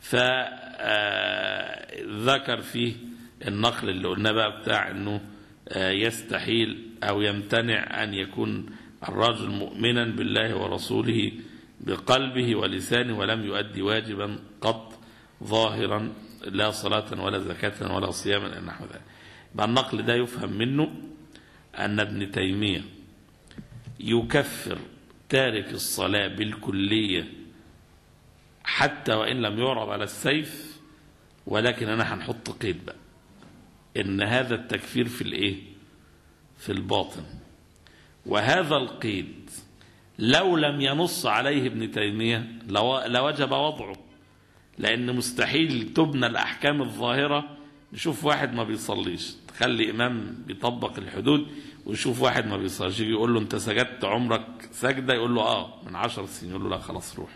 فذكر فيه النقل اللي قلنا بقى بتاع أنه يستحيل أو يمتنع أن يكون الرجل مؤمنا بالله ورسوله بقلبه ولسانه ولم يؤدي واجبا قط ظاهرا لا صلاة ولا زكاة ولا صياما نحو ذلك. النقل ده يفهم منه أن ابن تيمية يكفر تارك الصلاة بالكلية حتى وإن لم يعرض على السيف، ولكن أنا هنحط قيد بقى إن هذا التكفير في الباطن، وهذا القيد لو لم ينص عليه ابن تيمية لوجب وضعه، لأن مستحيل تبنى الأحكام الظاهرة. نشوف واحد ما بيصليش، تخلي إمام بيطبق الحدود ويشوف واحد ما بيصليش يجي يقول له أنت سجدت عمرك سجدة، يقول له من 10 سنين، يقول له لا خلاص روح.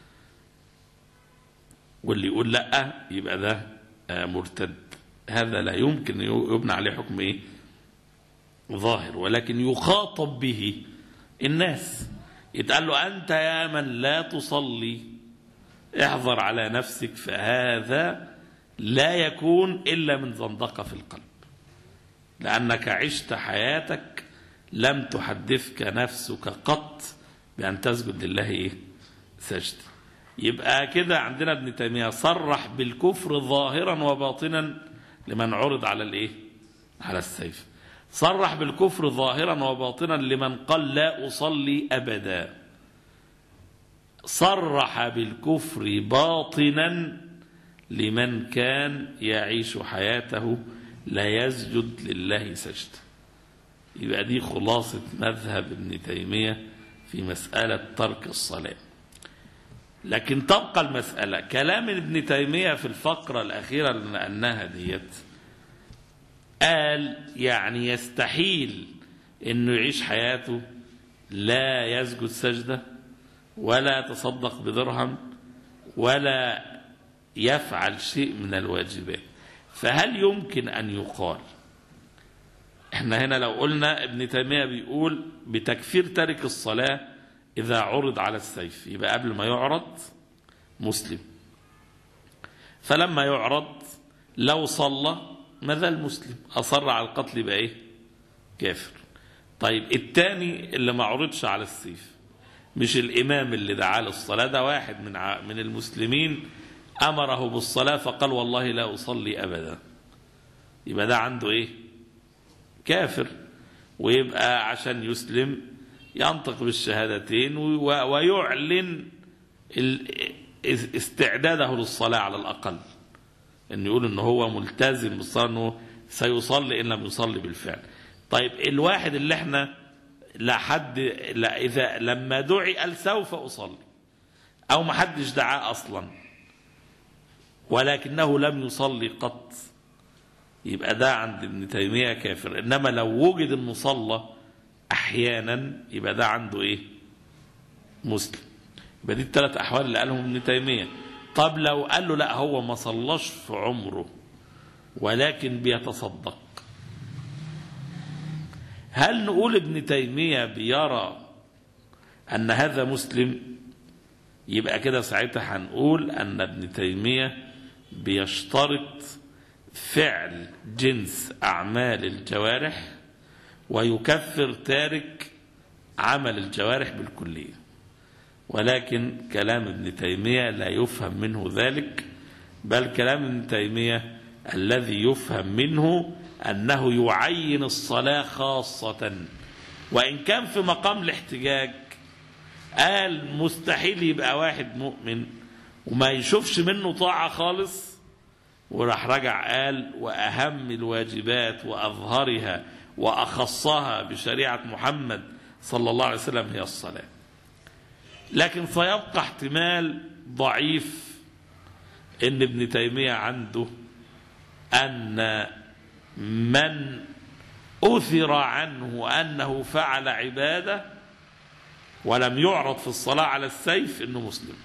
واللي يقول لا يبقى ده مرتد. هذا لا يمكن يبنى عليه حكم ظاهر، ولكن يخاطب به الناس، يتقال له أنت يا من لا تصلي احذر على نفسك، فهذا لا يكون إلا من زندقة في القلب، لأنك عشت حياتك لم تحدثك نفسك قط بأن تسجد لله سجد. يبقى كده عندنا ابن تيمية صرح بالكفر ظاهرا وباطنا لمن عرض على على السيف، صرح بالكفر ظاهرا وباطنا لمن قال لا أصلي أبدا، صرح بالكفر باطنا لمن كان يعيش حياته لا يسجد لله سجد. يبقى دي خلاصة مذهب ابن تيمية في مسألة ترك الصلاة. لكن تبقى المسألة كلام ابن تيمية في الفقرة الأخيرة لأنها ديت قال يعني يستحيل انه يعيش حياته لا يسجد سجدة ولا يتصدق بدرهم ولا يفعل شيء من الواجبات. فهل يمكن أن يقال احنا هنا لو قلنا ابن تيمية بيقول بتكفير تارك الصلاة إذا عرض على السيف، يبقى قبل ما يعرض مسلم، فلما يعرض لو صلى ما زال مسلم، أصر على القتل يبقى كافر. طيب الثاني اللي ما عرضش على السيف مش الإمام اللي دعا للصلاة، ده واحد من المسلمين أمره بالصلاة فقال والله لا أصلي أبدا، يبقى ده عنده إيه؟ كافر. ويبقى عشان يسلم ينطق بالشهادتين ويعلن استعداده للصلاة على الأقل، أن يقول أنه هو ملتزم بالصلاة، أنه سيصلي إن لم يصلي بالفعل. طيب الواحد اللي احنا إذا لما دعي قال سوف أصلي، أو ما حدش دعاه أصلا ولكنه لم يصلي قط، يبقى ده عند ابن تيمية كافر. إنما لو وجد المصلى أحيانا يبقى ده عنده إيه؟ مسلم. يبقى دي الثلاث أحوال اللي قالهم ابن تيمية. طب لو قال له لا هو ما صلاش في عمره ولكن بيتصدق، هل نقول ابن تيمية بيرى أن هذا مسلم؟ يبقى كده ساعتها هنقول أن ابن تيمية بيشترط فعل جنس أعمال الجوارح ويكفر تارك عمل الجوارح بالكلية. ولكن كلام ابن تيمية لا يفهم منه ذلك، بل كلام ابن تيمية الذي يفهم منه أنه يعين الصلاة خاصة، وإن كان في مقام الاحتجاج قال مستحيل يبقى واحد مؤمن وما يشوفش منه طاعة خالص، وراح رجع قال وأهم الواجبات وأظهرها وأخصها بشريعة محمد صلى الله عليه وسلم هي الصلاة. لكن سيبقى احتمال ضعيف ان ابن تيمية عنده أن من أثر عنه أنه فعل عبادة ولم يعرض في الصلاة على السيف إنه مسلم.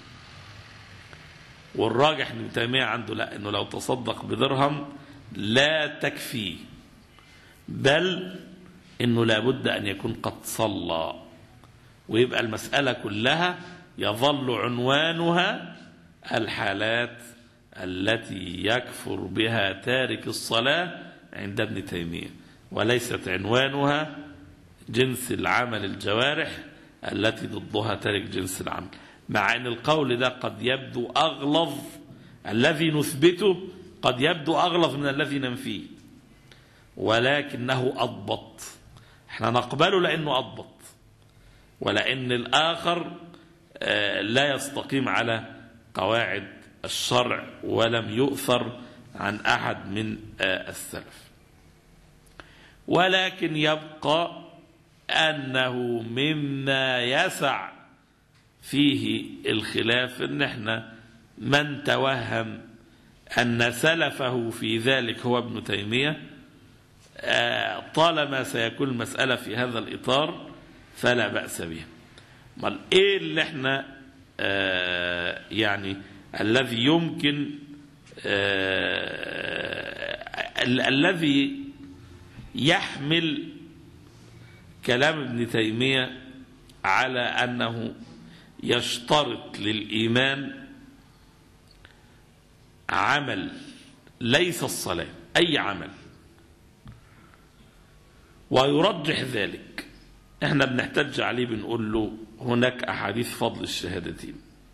والراجح ابن تيمية عنده لا، إنه لو تصدق بدرهم لا تكفيه، بل إنه لابد أن يكون قد صلى. ويبقى المسألة كلها يظل عنوانها الحالات التي يكفر بها تارك الصلاة عند ابن تيمية، وليست عنوانها جنس العمل الجوارح التي ضدها تارك جنس العمل. مع أن القول ده قد يبدو أغلظ، الذي نثبته قد يبدو أغلظ من الذي ننفيه، ولكنه أضبط. احنا نقبله لأنه أضبط، ولأن الآخر لا يستقيم على قواعد الشرع ولم يؤثر عن أحد من السلف. ولكن يبقى أنه مما يسع فيه الخلاف ان احنا من توهم أن سلفه في ذلك هو ابن تيمية، طالما سيكون المسألة في هذا الإطار فلا بأس به. ايه اللي احنا يعني الذي يمكن الذي يحمل كلام ابن تيمية على أنه يشترط للإيمان عمل ليس الصلاة، أي عمل، ويرجح ذلك، احنا بنحتج عليه بنقول له هناك أحاديث فضل الشهادتين،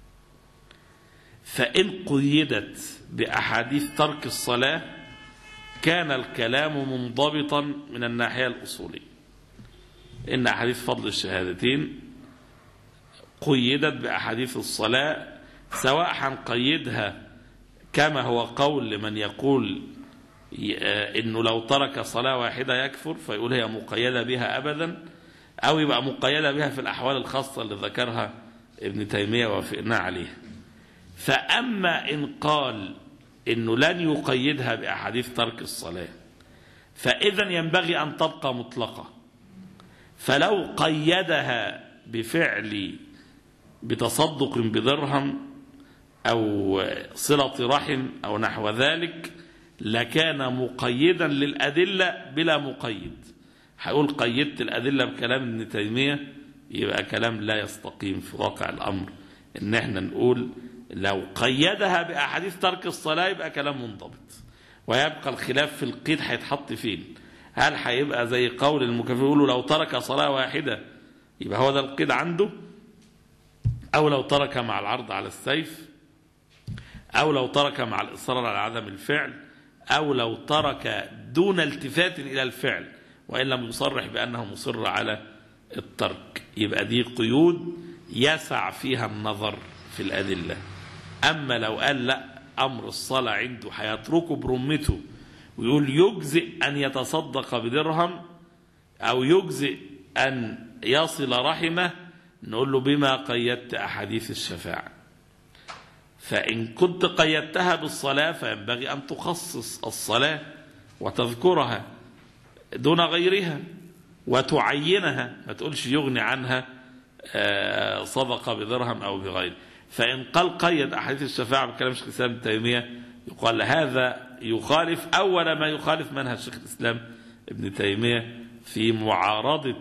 فإن قيدت بأحاديث ترك الصلاة كان الكلام منضبطا من الناحية الأصولية. إن أحاديث فضل الشهادتين قيدت بأحاديث الصلاة، سواء هنقيدها كما هو قول لمن يقول إنه لو ترك صلاة واحدة يكفر فيقول هي مقيدة بها أبدا، أو يبقى مقيدة بها في الأحوال الخاصة اللي ذكرها ابن تيمية ووافقنا عليها. فأما إن قال إنه لن يقيدها بأحاديث ترك الصلاة فإذا ينبغي أن تبقى مطلقة. فلو قيدها بفعل بتصدق بدرهم أو صلة رحم أو نحو ذلك لكان مقيدا للأدلة بلا مقيد. هقول قيدت الأدلة بكلام ابن تيمية يبقى كلام لا يستقيم في واقع الأمر. إن احنا نقول لو قيدها بأحاديث ترك الصلاة يبقى كلام منضبط، ويبقى الخلاف في القيد هيتحط فين. هل هيبقى زي قول المكفر يقولوا لو ترك صلاة واحدة يبقى هو ده القيد عنده، أو لو ترك مع العرض على السيف، أو لو ترك مع الإصرار على عدم الفعل، أو لو ترك دون التفات إلى الفعل وإن لم يصرح بأنه مصر على الترك. يبقى دي قيود يسع فيها النظر في الأدلة. أما لو قال لا، أمر الصلاة عنده هيتركه برمته ويقول يجزئ أن يتصدق بدرهم أو يجزئ أن يصل رحمه، نقول له بما قيدت أحاديث الشفاعة. فإن كنت قيدتها بالصلاة فينبغي أن تخصص الصلاة وتذكرها دون غيرها وتعينها، ما تقولش يغني عنها صدقة بدرهم أو بغيره. فإن قال قيد أحاديث الشفاعة بكلام شيخ الإسلام ابن تيمية، يقال هذا يخالف أول ما يخالف منهج شيخ الإسلام ابن تيمية في معارضة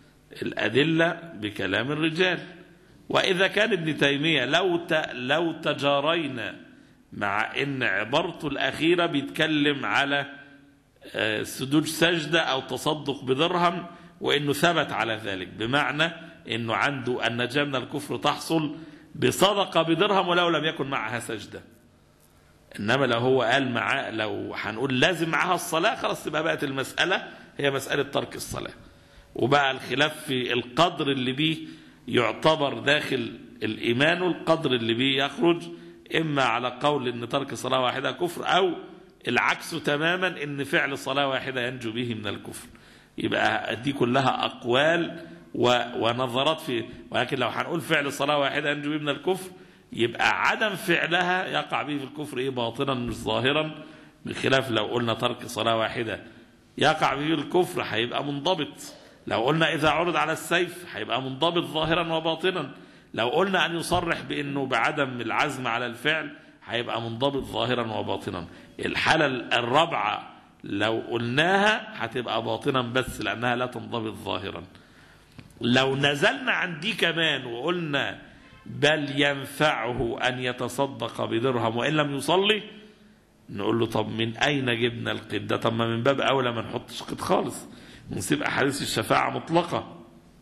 الأدلة بكلام الرجال. وإذا كان ابن تيمية لو تجارينا مع إن عبارته الأخيرة بيتكلم على سجود سجدة أو تصدق بدرهم وإنه ثبت على ذلك، بمعنى إنه عنده النجاة من الكفر تحصل بصدقة بدرهم ولو لم يكن معها سجدة. إنما لو هو قال لو هنقول لازم معها الصلاة، خلاص تبقى بقت المسألة هي مسألة ترك الصلاة، وبقى الخلاف في القدر اللي بيه يعتبر داخل الإيمان والقدر اللي بيه يخرج، إما على قول إن ترك صلاة واحدة كفر، أو العكس تماما إن فعل صلاة واحدة ينجو به من الكفر. يبقى دي كلها أقوال ونظرات في، ولكن لو هنقول فعل صلاة واحدة ينجو به من الكفر، يبقى عدم فعلها يقع به في الكفر باطنا مش ظاهرا، بخلاف لو قلنا ترك صلاة واحدة يقع به الكفر هيبقى منضبط. لو قلنا إذا عرض على السيف هيبقى منضبط ظاهرا وباطنا. لو قلنا أن يصرح بأنه بعدم العزم على الفعل هيبقى منضبط ظاهرا وباطنا. الحالة الرابعة لو قلناها هتبقى باطنا بس لأنها لا تنضبط ظاهرا. لو نزلنا عن دي كمان وقلنا بل ينفعه أن يتصدق بدرهم وإن لم يصلي، نقول له طب من أين جبنا القيد ده؟ طب ما من باب أولى ما نحطش قيد خالص، نسيب أحاديث الشفاعة مطلقة.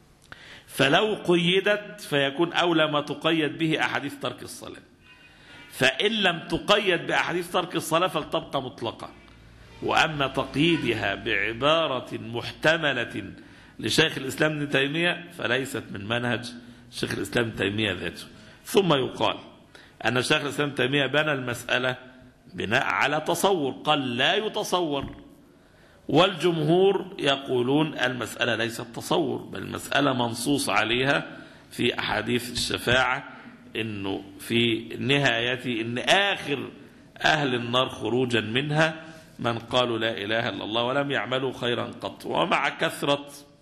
فلو قيدت فيكون أولى ما تقيد به أحاديث ترك الصلاة، فإن لم تقيد بأحاديث ترك الصلاة فلتبقى مطلقة. وأما تقييدها بعبارة محتملة لشيخ الإسلام ابن تيمية فليست من منهج شيخ الإسلام ابن تيمية ذاته. ثم يقال أن شيخ الإسلام ابن تيمية بنى المسألة بناء على تصور، قال لا يتصور، والجمهور يقولون المسألة ليست تصور، بل المسألة منصوص عليها في أحاديث الشفاعة، إنه في نهاية إن آخر أهل النار خروجا منها من قالوا لا إله إلا الله ولم يعملوا خيرا قط. ومع كثرة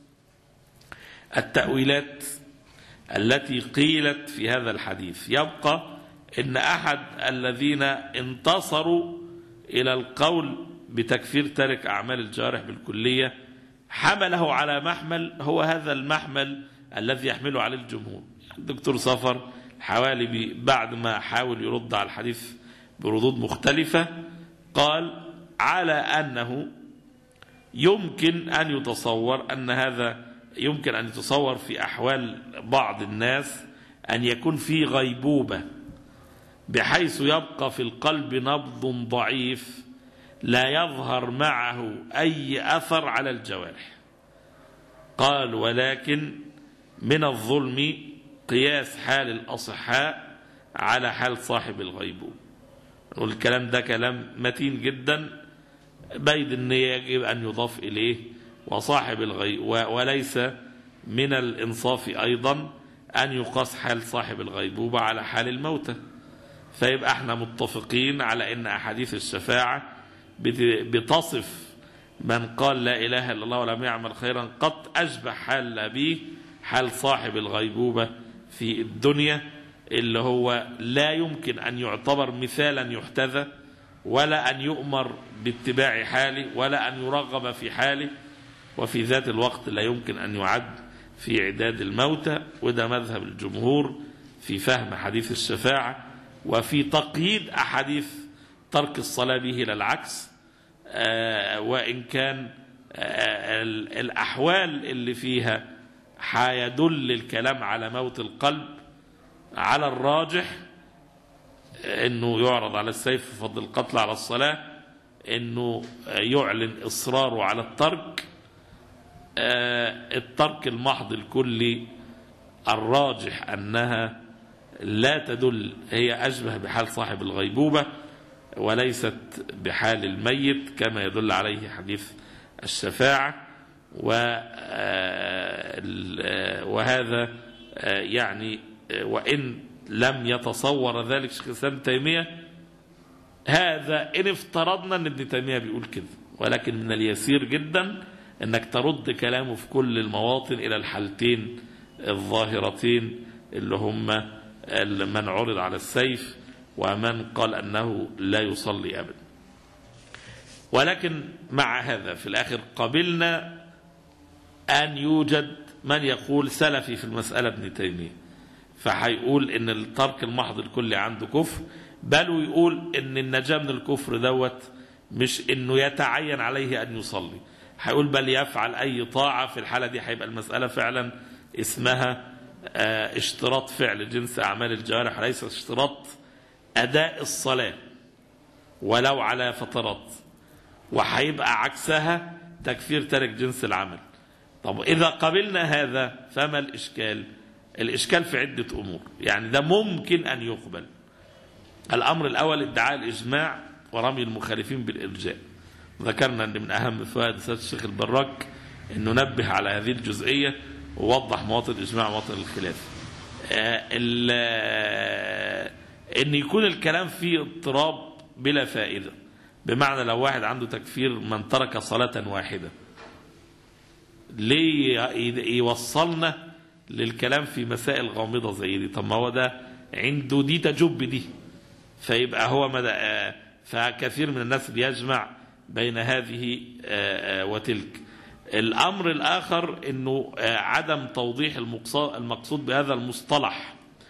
التأويلات التي قيلت في هذا الحديث يبقى إن أحد الذين انتصروا إلى القول بتكفير تارك أعمال الجوارح بالكلية حمله على محمل هو هذا المحمل الذي يحمله عليه الجمهور. الدكتور صفر حوالي بعد ما حاول يرد على الحديث بردود مختلفة قال على أنه يمكن أن يتصور أن هذا يمكن أن يتصور في أحوال بعض الناس أن يكون في غيبوبة بحيث يبقى في القلب نبض ضعيف لا يظهر معه أي أثر على الجوارح. قال ولكن من الظلم قياس حال الأصحاء على حال صاحب الغيبوبة. والكلام ده كلام متين جدا بيد أن يجب أن يضاف إليه وصاحب الغيبوبة، وليس من الإنصاف أيضا أن يقاس حال صاحب الغيبوبة على حال الموتى. فيبقى احنا متفقين على أن أحاديث الشفاعة بتصف من قال لا إله إلا الله ولم يعمل خيرا قط أشبه حال به حال صاحب الغيبوبة في الدنيا، اللي هو لا يمكن أن يعتبر مثالا يحتذى ولا أن يؤمر باتباع حاله ولا أن يرغب في حاله، وفي ذات الوقت لا يمكن أن يعد في عداد الموتى. وده مذهب الجمهور في فهم حديث الشفاعة وفي تقييد أحاديث ترك الصلاة به للعكس. وإن كان الأحوال اللي فيها حيدل الكلام على موت القلب على الراجح انه يعرض على السيف في فضل القتل على الصلاة، انه يعلن اصراره على الترك. الترك المحض الكلي الراجح انها لا تدل، هي اشبه بحال صاحب الغيبوبة وليست بحال الميت كما يدل عليه حديث الشفاعة. وهذا يعني وإن لم يتصور ذلك شيخ الإسلام ابن تيمية، هذا إن افترضنا أن ابن تيمية بيقول كده، ولكن من اليسير جدا أنك ترد كلامه في كل المواطن إلى الحالتين الظاهرتين اللي هم من عرض على السيف ومن قال أنه لا يصلي أبدا. ولكن مع هذا في الآخر قبلنا أن يوجد من يقول سلفي في المسألة ابن تيمية، فهيقول إن الترك المحض الكلي عنده كفر، بل ويقول إن النجاة من الكفر دوت مش إنه يتعين عليه أن يصلي، هيقول بل يفعل أي طاعة. في الحالة دي هيبقى المسألة فعلا اسمها اشتراط فعل جنس أعمال الجوارح، ليس اشتراط أداء الصلاة ولو على فترات، وهيبقى عكسها تكفير تارك جنس العمل. طب إذا قبلنا هذا فما الإشكال؟ الإشكال في عدة أمور، يعني ده ممكن أن يقبل. الأمر الأول ادعاء الإجماع ورمي المخالفين بالإرجاء. ذكرنا أن من أهم فوائد سيد الشيخ البراك أنه نبه على هذه الجزئية ووضح مواطن الإجماع ومواطن الخلاف. أن يكون الكلام فيه اضطراب بلا فائدة، بمعنى لو واحد عنده تكفير من ترك صلاة واحدة، ليه يوصلنا للكلام في مسائل غامضة زي دي؟ طب ما هو ده عنده دي تجب دي، فيبقى هو فكثير من الناس بيجمع بين هذه وتلك. الأمر الآخر أنه عدم توضيح المقصود بهذا المصطلح،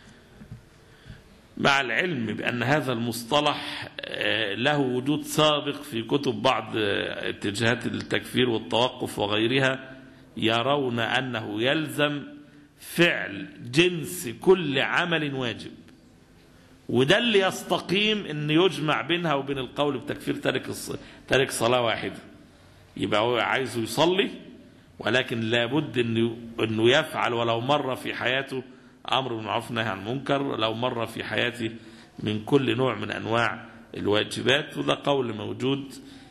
مع العلم بأن هذا المصطلح له وجود سابق في كتب بعض اتجاهات التكفير والتوقف وغيرها، يرون أنه يلزم فعل جنس كل عمل واجب، وده اللي يستقيم أن يجمع بينها وبين القول بتكفير تارك صلاة واحدة. يبقى هو عايزه يصلي، ولكن لابد أنه يفعل ولو مرة في حياته أمر بالمعروف نهي عن المنكر، لو مرة في حياته من كل نوع من أنواع الواجبات، وده قول موجود.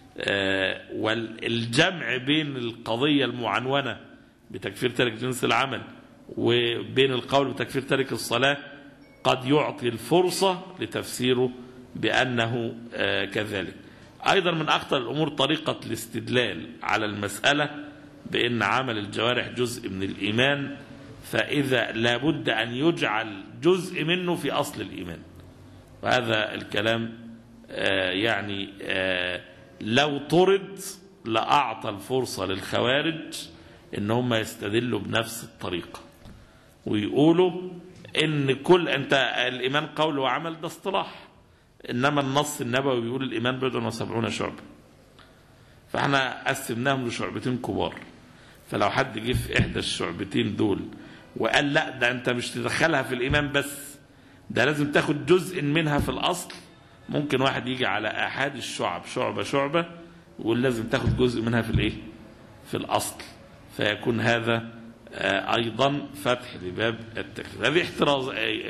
والجمع بين القضية المعنونة بتكفير تارك جنس العمل وبين القول بتكفير تارك الصلاة قد يعطي الفرصة لتفسيره بأنه كذلك. أيضا من أخطر الأمور طريقة الاستدلال على المسألة بأن عمل الجوارح جزء من الإيمان، فإذا لابد أن يجعل جزء منه في أصل الإيمان. وهذا الكلام يعني لو طرد لأعطى الفرصة للخوارج إن هم يستدلوا بنفس الطريقة ويقولوا إن أنت الإيمان قول وعمل، ده اصطلاح، إنما النص النبوي بيقول الإيمان 70 شعبة، فإحنا قسمناهم لشعبتين كبار. فلو حد جه في إحدى الشعبتين دول وقال لا ده أنت مش تدخلها في الإيمان بس، ده لازم تاخد جزء منها في الأصل، ممكن واحد يجي على أحد الشعب شعبة ويقول لازم تاخد جزء منها في الإيه؟ في الأصل، فيكون هذا أيضا فتح لباب التكفير. هذه احتراز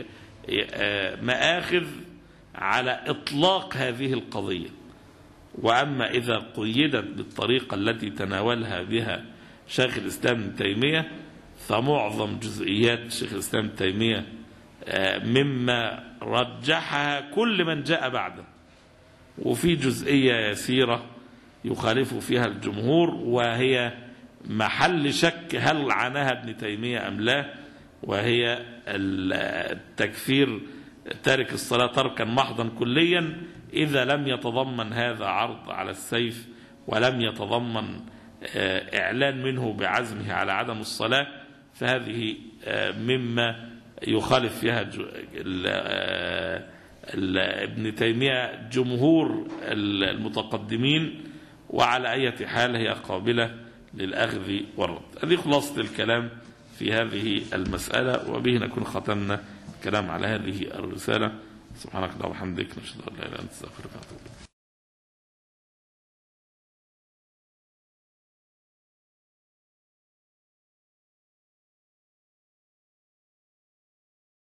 مآخذ على إطلاق هذه القضية. وأما إذا قيدت بالطريقة التي تناولها بها شيخ الإسلام ابن تيمية، فمعظم جزئيات شيخ الإسلام ابن تيمية مما رجحها كل من جاء بعده، وفي جزئية يسيرة يخالف فيها الجمهور، وهي محل شك هل عناها ابن تيمية أم لا، وهي التكفير تارك الصلاة تركا محضا كليا إذا لم يتضمن هذا عرض على السيف ولم يتضمن إعلان منه بعزمه على عدم الصلاة، فهذه مما يخالف فيها ابن تيمية جمهور المتقدمين، وعلى أي حال هي قابلة للأخذ والرد. هذه خلاصة الكلام في هذه المسألة، وبه نكون ختمنا الكلام على هذه الرسالة. سبحانك اللهم وبحمدك، نشهد أن لا إله إلا أنت، نستغفرك ونتوب إليك.